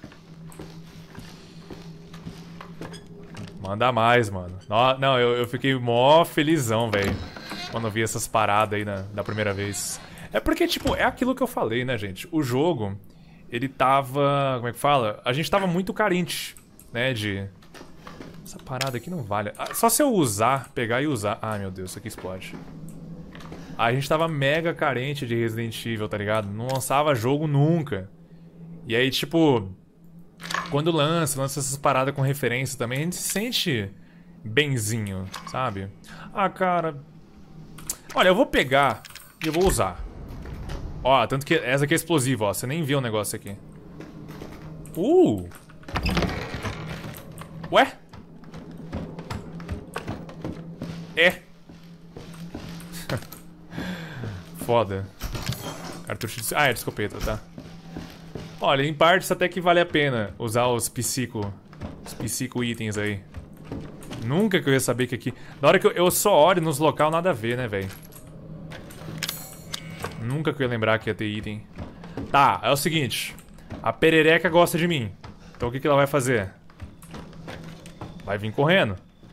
Manda mais, mano. Não, eu, eu fiquei mó felizão, velho, quando eu vi essas paradas aí na, da primeira vez. É porque, tipo, é aquilo que eu falei, né, gente? O jogo, ele tava... Como é que fala? A gente tava muito carente, né, de... Essa parada aqui não vale. Só se eu usar, pegar e usar... Ai, meu Deus, isso aqui explode. A gente tava mega carente de Resident Evil, tá ligado? Não lançava jogo nunca. E aí, tipo... Quando lança, lança essas paradas com referência também, a gente se sente benzinho, sabe? Ah, cara... Olha, eu vou pegar e eu vou usar. Ó, tanto que essa aqui é explosiva, ó. Você nem viu o negócio aqui. Uh! Ué? É. Foda. Cartucho de... Ah, é de escopeta, tá. Olha, em partes até que vale a pena usar os psico... Os psico itens aí. Nunca que eu ia saber que aqui... Na hora que eu, eu só olho nos local, nada a ver, né, velho? Nunca que eu ia lembrar que ia ter item. Tá, é o seguinte. A perereca gosta de mim. Então o que, que ela vai fazer? Vai vir correndo.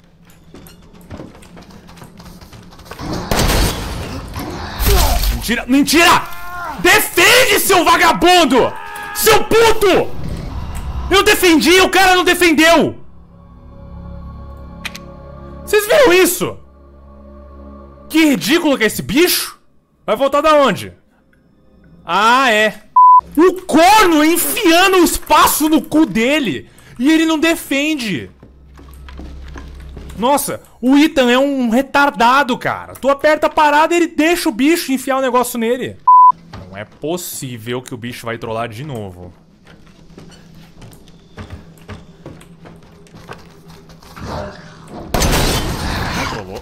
Mentira! Mentira! Defende, seu vagabundo! Seu puto! Eu defendi, o cara não defendeu! Vocês viram isso? Que ridículo que é esse bicho! Vai voltar da onde? Ah, é. O corno enfiando o espaço no cu dele. E ele não defende. Nossa, o Ethan é um retardado, cara. Tu aperta a parada e ele deixa o bicho enfiar o negócio nele. Não é possível que o bicho vai trollar de novo. Trollou.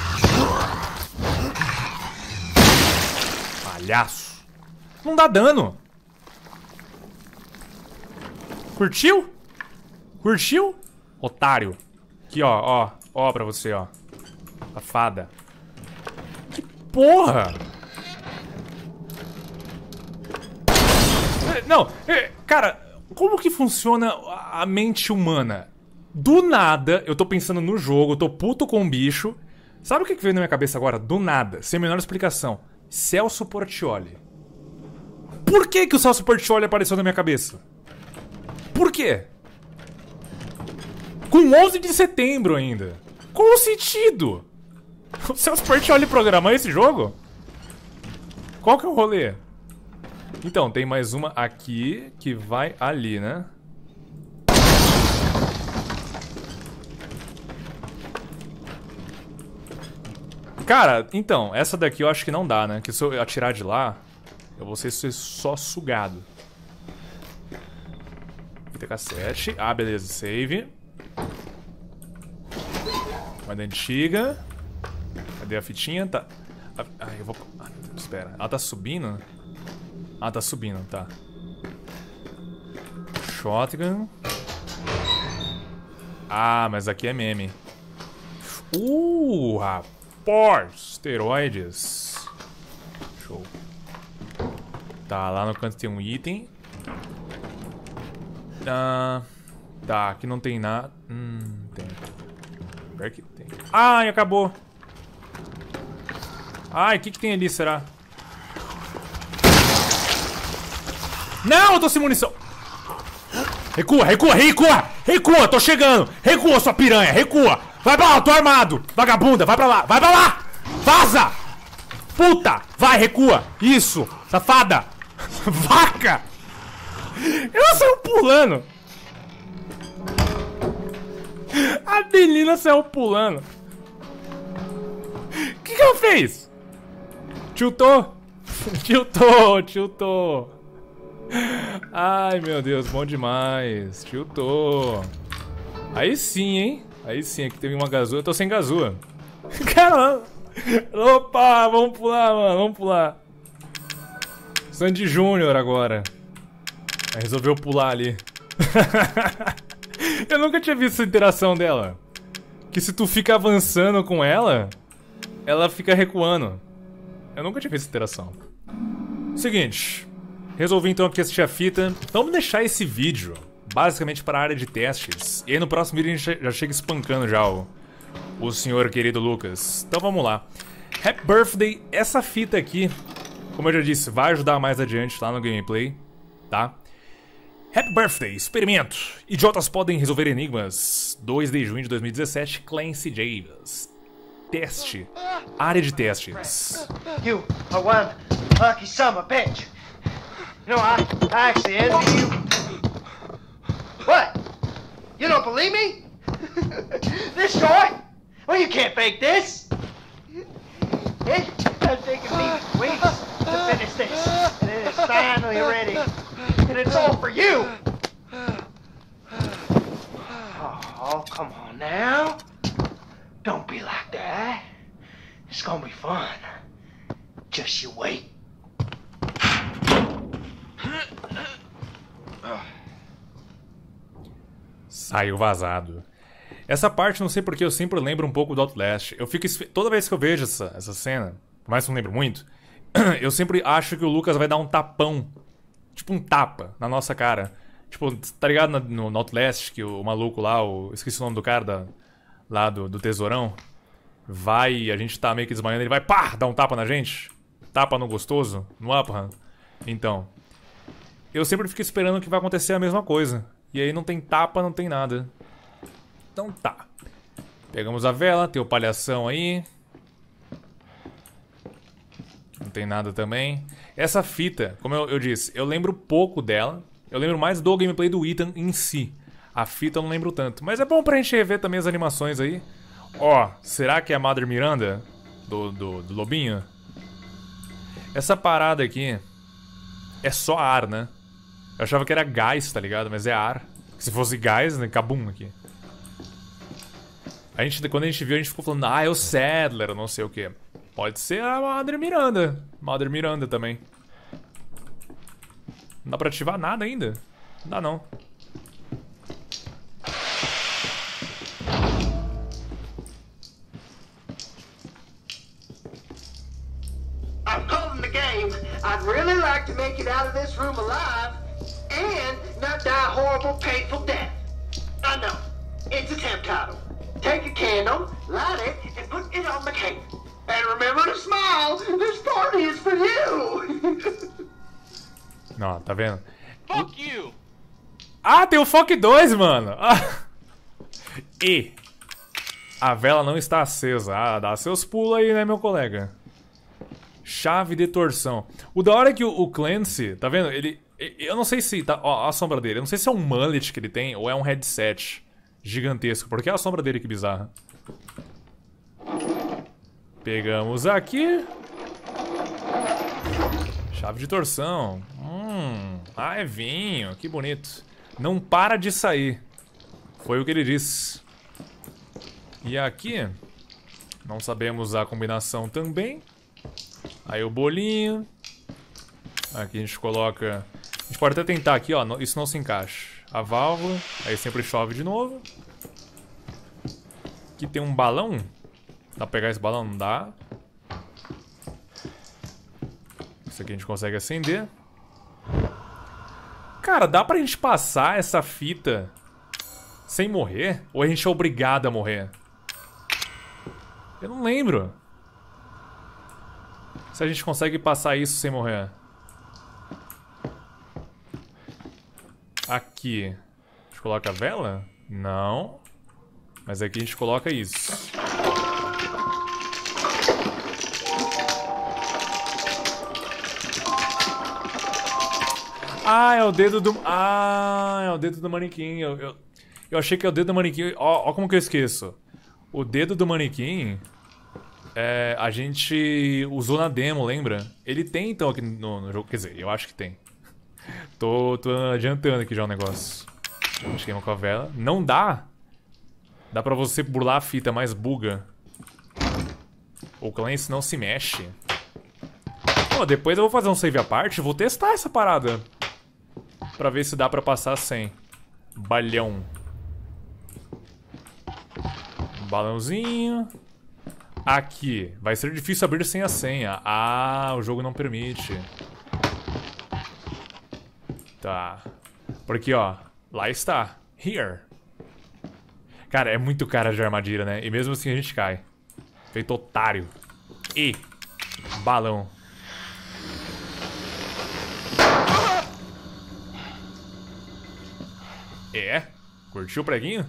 Palhaço. Não dá dano. Curtiu? Curtiu? Otário. Aqui, ó, ó. Ó pra você, ó. Safada. Que porra! Não, cara, como que funciona a mente humana? Do nada, eu tô pensando no jogo, eu tô puto com um bicho. Sabe o que veio na minha cabeça agora? Do nada, sem a menor explicação. Celso Portiolli. Por que que o Celso Portiolli apareceu na minha cabeça? Por quê? Com onze de setembro ainda. Qual o sentido? O Celso Portiolli programou esse jogo? Qual que é o rolê? Então, tem mais uma aqui que vai ali, né? Cara, então, essa daqui eu acho que não dá, né? Que se eu atirar de lá, eu vou ser só sugado. Fita cassete. Ah, beleza, save. Moeda antiga. Cadê a fitinha? Tá. Ah, eu vou... Ah, espera. Ela tá subindo? Ah, tá subindo, tá. Shotgun. Ah, mas aqui é meme. Uh, rapaz. Esteroides. Show. Tá, lá no canto tem um item. Ah, Tá, aqui não tem nada. Hum, tem. Pior que tem. Ai, acabou. Ai, o que que tem ali, será? Não, eu tô sem munição. Recua, recua, recua. Recua, tô chegando. Recua, sua piranha, recua. Vai pra lá, tô armado. Vagabunda, vai pra lá, vai pra lá. Vaza. Puta, vai, recua. Isso, safada. Vaca. Ela saiu pulando. A menina saiu pulando. O que que ela fez? Tiltou. Tiltou, tiltou. Ai, meu Deus, bom demais. Tiltou. Aí sim, hein? Aí sim, aqui teve uma gazua. Eu tô sem gazua. Caramba. Opa, vamos pular, mano, vamos pular. Sandy Júnior agora. Aí resolveu pular ali. Eu nunca tinha visto essa interação dela. Que se tu fica avançando com ela, ela fica recuando. Eu nunca tinha visto essa interação. Seguinte. Resolvi então aqui assistir a fita. Vamos deixar esse vídeo basicamente para a área de testes. E aí no próximo vídeo a gente já chega espancando já o, o senhor querido Lucas. Então vamos lá. Happy Birthday. Essa fita aqui, como eu já disse, vai ajudar mais adiante lá no gameplay, tá? Happy Birthday, experimento. Idiotas podem resolver enigmas. dois de junho de dois mil e dezessete, Clancy Davis. Teste. Área de testes. You are one lucky son of a bitch. You know, I, I actually envy you. What? You don't believe me? This short? Well, you can't fake this. It has taken me weeks to finish this, and it is finally ready. And it's all for you. Oh, come on now. Don't be like that. It's gonna be fun. Just you wait. Saiu vazado. Essa parte, não sei porque, eu sempre lembro um pouco do Outlast. Eu fico... Toda vez que eu vejo essa, essa cena, por mais que eu não lembro muito, eu sempre acho que o Lucas vai dar um tapão. Tipo um tapa na nossa cara. Tipo, tá ligado no, no Outlast, que o maluco lá, o, esqueci o nome do cara da, lá do, do tesourão, vai, a gente tá meio que desmaiando, ele vai, pá, dar um tapa na gente. Tapa no gostoso, no Abraham. Então, eu sempre fico esperando que vai acontecer a mesma coisa. E aí não tem tapa, não tem nada. Então tá. Pegamos a vela, tem o palhação aí. Não tem nada também. Essa fita, como eu, eu disse, eu lembro pouco dela. Eu lembro mais do gameplay do Ethan em si. A fita eu não lembro tanto. Mas é bom pra gente rever também as animações aí. Ó, será que é a Mother Miranda? Do, do, do lobinho? Essa parada aqui é só ar, né? Eu achava que era gás, tá ligado? Mas é ar. Se fosse gás, né? Cabum aqui. A gente, quando a gente viu, a gente ficou falando, ah, é o Sadler, não sei o que. Pode ser a Mother Miranda. Mother Miranda também. Não dá pra ativar nada ainda? Não dá não. I'm calling the game. I'd really like to make it out of this room alive and not die a horrible, painful death. I know. It's a temp title. Take a candle, light it, and put it on the cake. And remember to smile. This party is for you. Não, tá vendo? Fuck you! Ah, tem o F O C dois, mano! Ah. E a vela não está acesa. Ah, dá seus pulos aí, né, meu colega? Chave de torção. O da hora é que o, o Clancy, tá vendo? Ele... Eu não sei se... Tá, ó, a sombra dele. Eu não sei se é um mullet que ele tem ou é um headset gigantesco. Porque é a sombra dele que bizarra. Pegamos aqui. Chave de torção. Hum... Ah, é vinho. Que bonito. Não para de sair. Foi o que ele disse. E aqui... Não sabemos a combinação também. Aí o bolinho. Aqui a gente coloca... A gente pode até tentar aqui, ó. Isso não se encaixa. A válvula. Aí sempre chove de novo. Aqui tem um balão. Dá pra pegar esse balão? Não dá. Isso aqui a gente consegue acender. Cara, dá pra gente passar essa fita Sem morrer? Ou a gente é obrigado a morrer? Eu não lembro. Se a gente consegue passar isso sem morrer. Aqui. A gente coloca a vela? Não. Mas aqui a gente coloca isso. Ah, é o dedo do... Ah, é o dedo do manequim. Eu, eu, eu achei que é o dedo do manequim. Ó, ó como que eu esqueço. O dedo do manequim... É, a gente usou na demo, lembra? Ele tem, então, aqui no, no jogo. Quer dizer, eu acho que tem. Tô, tô adiantando aqui já o negócio. A gente queima com a vela. Não dá. Dá pra você burlar a fita, mas buga. O Clancy não se mexe. Pô, depois eu vou fazer um save à parte e vou testar essa parada. Pra ver se dá pra passar sem. Balhão. Balãozinho. Aqui. Vai ser difícil abrir sem a senha. Ah, o jogo não permite. Tá. Porque, ó. Lá está. Here. Cara, é muito cara de armadilha, né? E mesmo assim a gente cai. Feito otário. E. Balão. É? Curtiu o preguinho?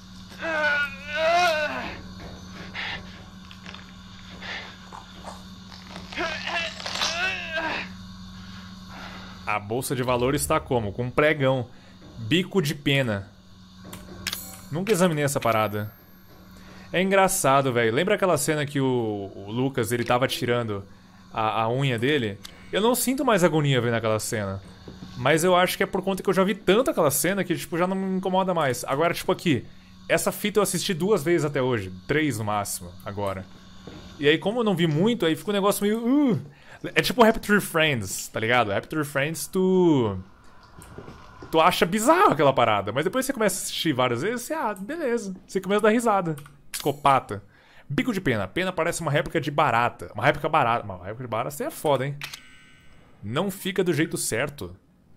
A bolsa de valores está como? Com um pregão. Bico de pena. Nunca examinei essa parada. É engraçado, velho. Lembra aquela cena que o, o Lucas, ele tava tirando a, a unha dele? Eu não sinto mais agonia vendo aquela cena. Mas eu acho que é por conta que eu já vi tanto aquela cena que, tipo, já não me incomoda mais. Agora, tipo, aqui. Essa fita eu assisti duas vezes até hoje. Três no máximo, agora. E aí, como eu não vi muito, aí fica um negócio meio... Uh, é tipo Happy Tree Friends, tá ligado? Happy Tree Friends, tu... Tu acha bizarro aquela parada. Mas depois você começa a assistir várias vezes, você... Ah, beleza. Você começa a dar risada. Psicopata. Bico de pena. Pena parece uma réplica de barata. Uma réplica barata. Uma réplica de barata, você é foda, hein? Não fica do jeito certo.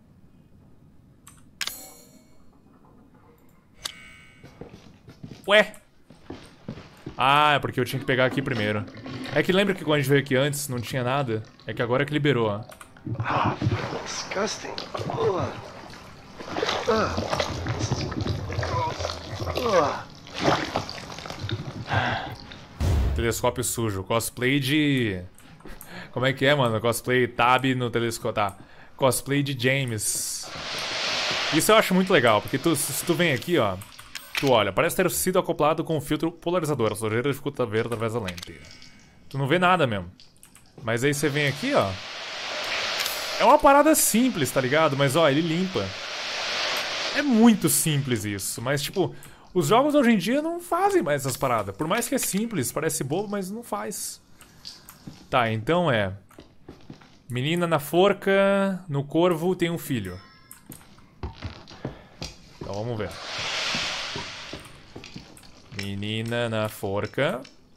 Ué? Ah, é porque eu tinha que pegar aqui primeiro. É que lembra que quando a gente veio aqui antes não tinha nada? É que agora que liberou, ó. Ah, disgusting. Ugh. Ugh. Ugh. Telescópio sujo. Cosplay de... Como é que é, mano? Cosplay tab no telescópio. Tá. Cosplay de James. Isso eu acho muito legal, porque tu, se tu vem aqui, ó... Tu olha, parece ter sido acoplado com um filtro polarizador. A sujeira dificulta ver através da lente. Tu não vê nada mesmo. Mas aí você vem aqui, ó. É uma parada simples, tá ligado? Mas, ó, ele limpa. É muito simples isso. Mas, tipo, os jogos hoje em dia não fazem mais essas paradas. Por mais que é simples, parece bobo, mas não faz. Tá, então é... Menina na forca, no corvo tem um filho. Então vamos ver. Menina na forca.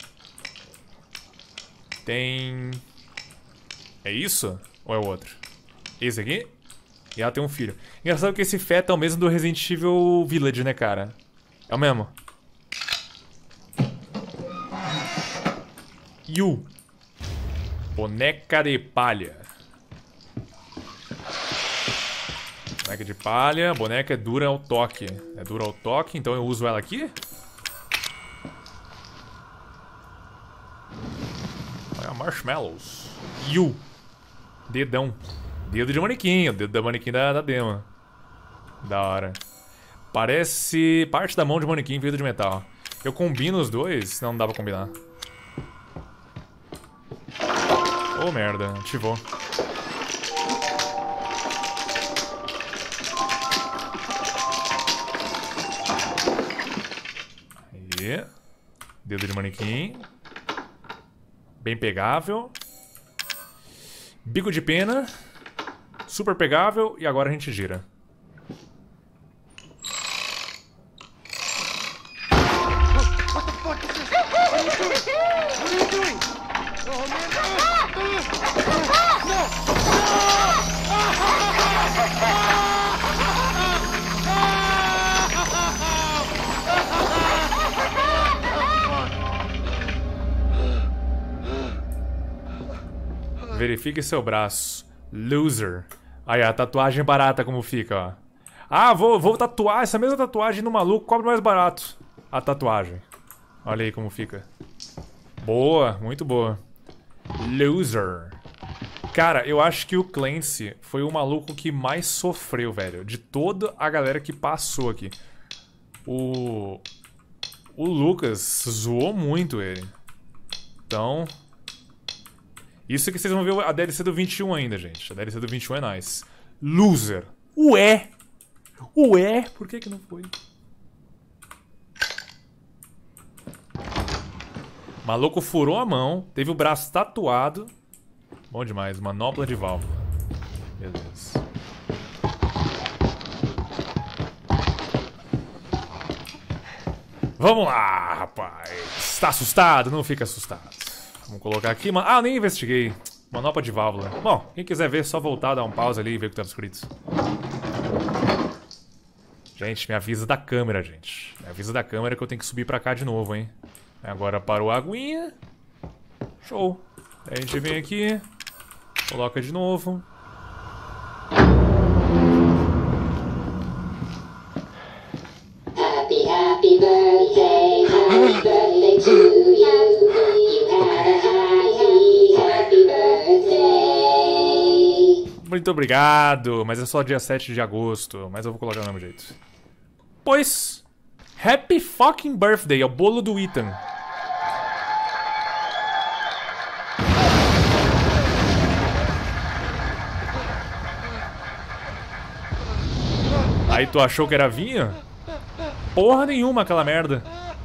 Tem... É isso? Ou é o outro? Esse aqui? E ela tem um filho. Engraçado que esse feto é o mesmo do Resident Evil Village, né, cara? É o mesmo. Yu. Boneca de palha. Boneca de palha. Boneca é dura ao toque. É dura ao toque, então eu uso ela aqui? Marshmallows. Yu. Dedão. Dedo de manequim. O dedo da manequim da, da demo. Da hora. Parece parte da mão de manequim feita de metal. Eu combino os dois, senão não dá pra combinar. Oh, merda. Ativou. Aí. Dedo de manequim. Bem pegável. Bico de pena. Super pegável. E agora a gente gira. What the fuck is this? What are you doing? What are you doing? Oh, man. No! No! verifique seu braço. Loser. Aí, a tatuagem barata como fica, ó. Ah, vou, vou tatuar essa mesma tatuagem no maluco, cobre mais barato. A tatuagem. Olha aí como fica. Boa, muito boa. Loser. Cara, eu acho que o Clancy foi o maluco que mais sofreu, velho. De toda a galera que passou aqui. O... O Lucas zoou muito ele. Então... Isso que vocês vão ver a D L C do vinte e um ainda, gente. A D L C do vinte e um é nice. Loser. Ué. Ué. Por que que não foi? Maluco furou a mão. Teve o braço tatuado. Bom demais. Manopla de válvula. Beleza. Vamos lá, rapaz. Tá assustado? Não fica assustado. Vamos colocar aqui. Ah, eu nem investiguei. Manopla de válvula. Bom, quem quiser ver, é só voltar, dar um pause ali e ver o que tá escrito. Gente, me avisa da câmera, gente. Me avisa da câmera que eu tenho que subir pra cá de novo, hein. Agora parou a aguinha. Show. Aí a gente vem aqui. Coloca de novo. Happy, happy birthday, happy birthday to you. You had a happy, happy birthday. Muito obrigado, mas é só dia sete de agosto. Mas eu vou colocar do mesmo jeito. Pois, happy fucking birthday, é o bolo do Ethan. Aí tu achou que era vinho? Porra nenhuma aquela merda.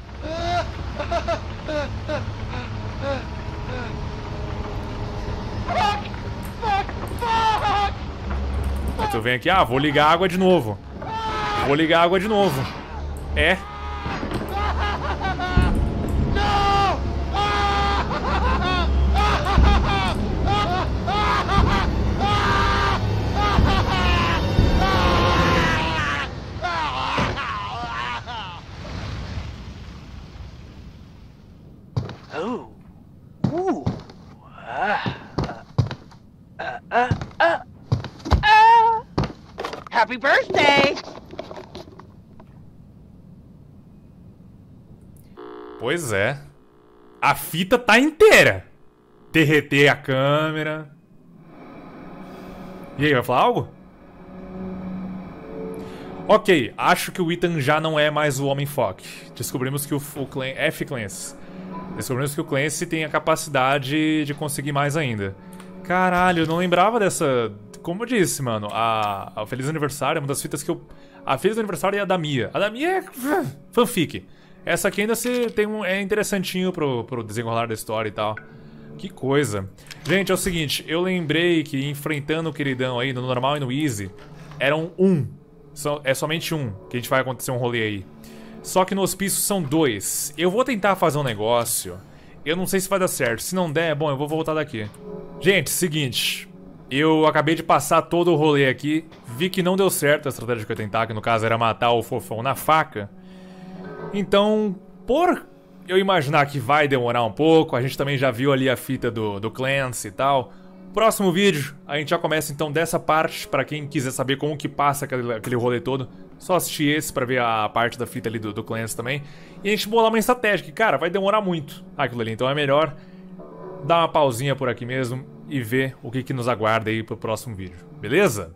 Aí tu vem aqui, ah, vou ligar a água de novo. Vou ligar a água de novo. É. Oh. Ooh. Ah. Uh, uh, uh, uh. Happy birthday! Pois é. A fita tá inteira. Derreter a câmera. E aí, vai falar algo? Ok, acho que o Ethan já não é mais o Homem-Fock. Descobrimos que o, o Clan, F. Clancy. Descobrimos que o Clancy tem a capacidade de conseguir mais ainda. Caralho, eu não lembrava dessa... Como eu disse, mano, a, a Feliz Aniversário é uma das fitas que eu... A Feliz Aniversário é a da Mia. A da Mia é fanfic. Essa aqui ainda se tem um, é interessantinho pro, pro desenrolar da história e tal. Que coisa. Gente, é o seguinte, eu lembrei que enfrentando o queridão aí, no normal e no easy, eram um. So, é somente um que a gente vai acontecer um rolê aí. Só que no hospício são dois. Eu vou tentar fazer um negócio. Eu não sei se vai dar certo. Se não der, bom, eu vou voltar daqui. Gente, seguinte. Eu acabei de passar todo o rolê aqui. Vi que não deu certo a estratégia que eu ia tentar, que no caso era matar o fofão na faca. Então, por eu imaginar que vai demorar um pouco, a gente também já viu ali a fita do, do Clancy e tal. Próximo vídeo, a gente já começa então dessa parte, pra quem quiser saber como que passa aquele, aquele rolê todo. Só assistir esse pra ver a parte da fita ali do, do Clancy também. E a gente bolar uma estratégia, que cara, vai demorar muito aquilo ali. Então é melhor dar uma pausinha por aqui mesmo e ver o que, que nos aguarda aí pro próximo vídeo. Beleza?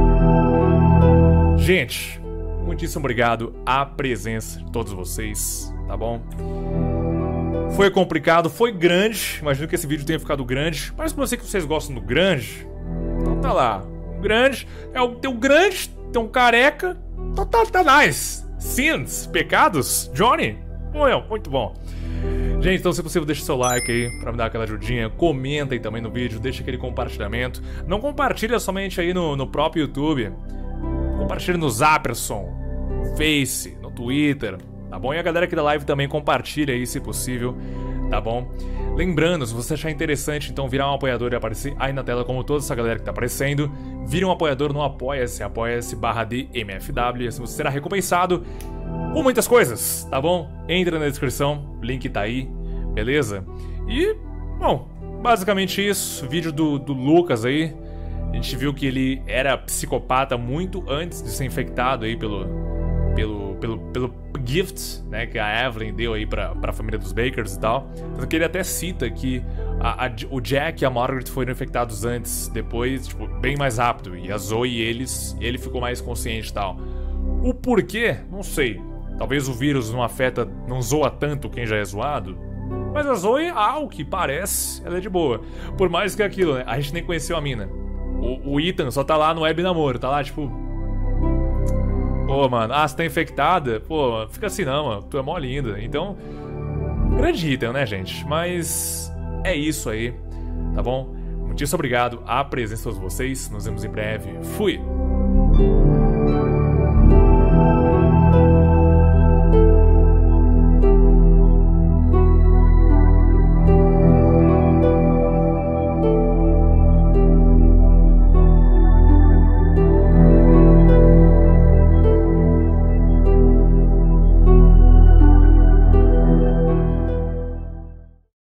Gente, muitíssimo obrigado à presença de todos vocês, tá bom? Foi complicado, foi grande. Imagino que esse vídeo tenha ficado grande. Mas como eu sei que vocês gostam do grande, então tá lá. O grande é o teu grande, tem um careca. Então tá, tá nice. Sins, pecados, Johnny. Bom, muito bom. Gente, então se possível deixa seu like aí pra me dar aquela ajudinha. Comenta aí também no vídeo, deixa aquele compartilhamento. Não compartilha somente aí no, no próprio YouTube. Compartilha no Zapperson, no Face, no Twitter, tá bom? E a galera aqui da live também compartilha aí se possível, tá bom? Lembrando, se você achar interessante, então virar um apoiador e aparecer aí na tela como toda essa galera que tá aparecendo. Vira um apoiador no Apoia-se, apoia-se barra D M F W, e assim você será recompensado com muitas coisas, tá bom? Entra na descrição, o link tá aí, beleza? E, bom, basicamente isso. Vídeo do, do Lucas aí. A gente viu que ele era psicopata muito antes de ser infectado aí pelo, pelo, pelo, pelo gift, né, que a Evelyn deu aí pra, pra família dos Bakers e tal. Tanto que ele até cita que a, a, o Jack e a Margaret foram infectados antes, depois, tipo, bem mais rápido. E a Zoe e eles, ele ficou mais consciente e tal. O porquê? Não sei. Talvez o vírus não afeta, não zoa tanto quem já é zoado. Mas a Zoe, ao que parece, ela é de boa. Por mais que aquilo, né, a gente nem conheceu a mina. O, o Ethan só tá lá no web namoro, tá lá tipo... Pô, mano, ah, você tá infectada? Pô, fica assim não, mano, tu é mó linda. Então, grande Ethan, né, gente? Mas é isso aí, tá bom? Muitíssimo obrigado à presença de vocês, nos vemos em breve. Fui!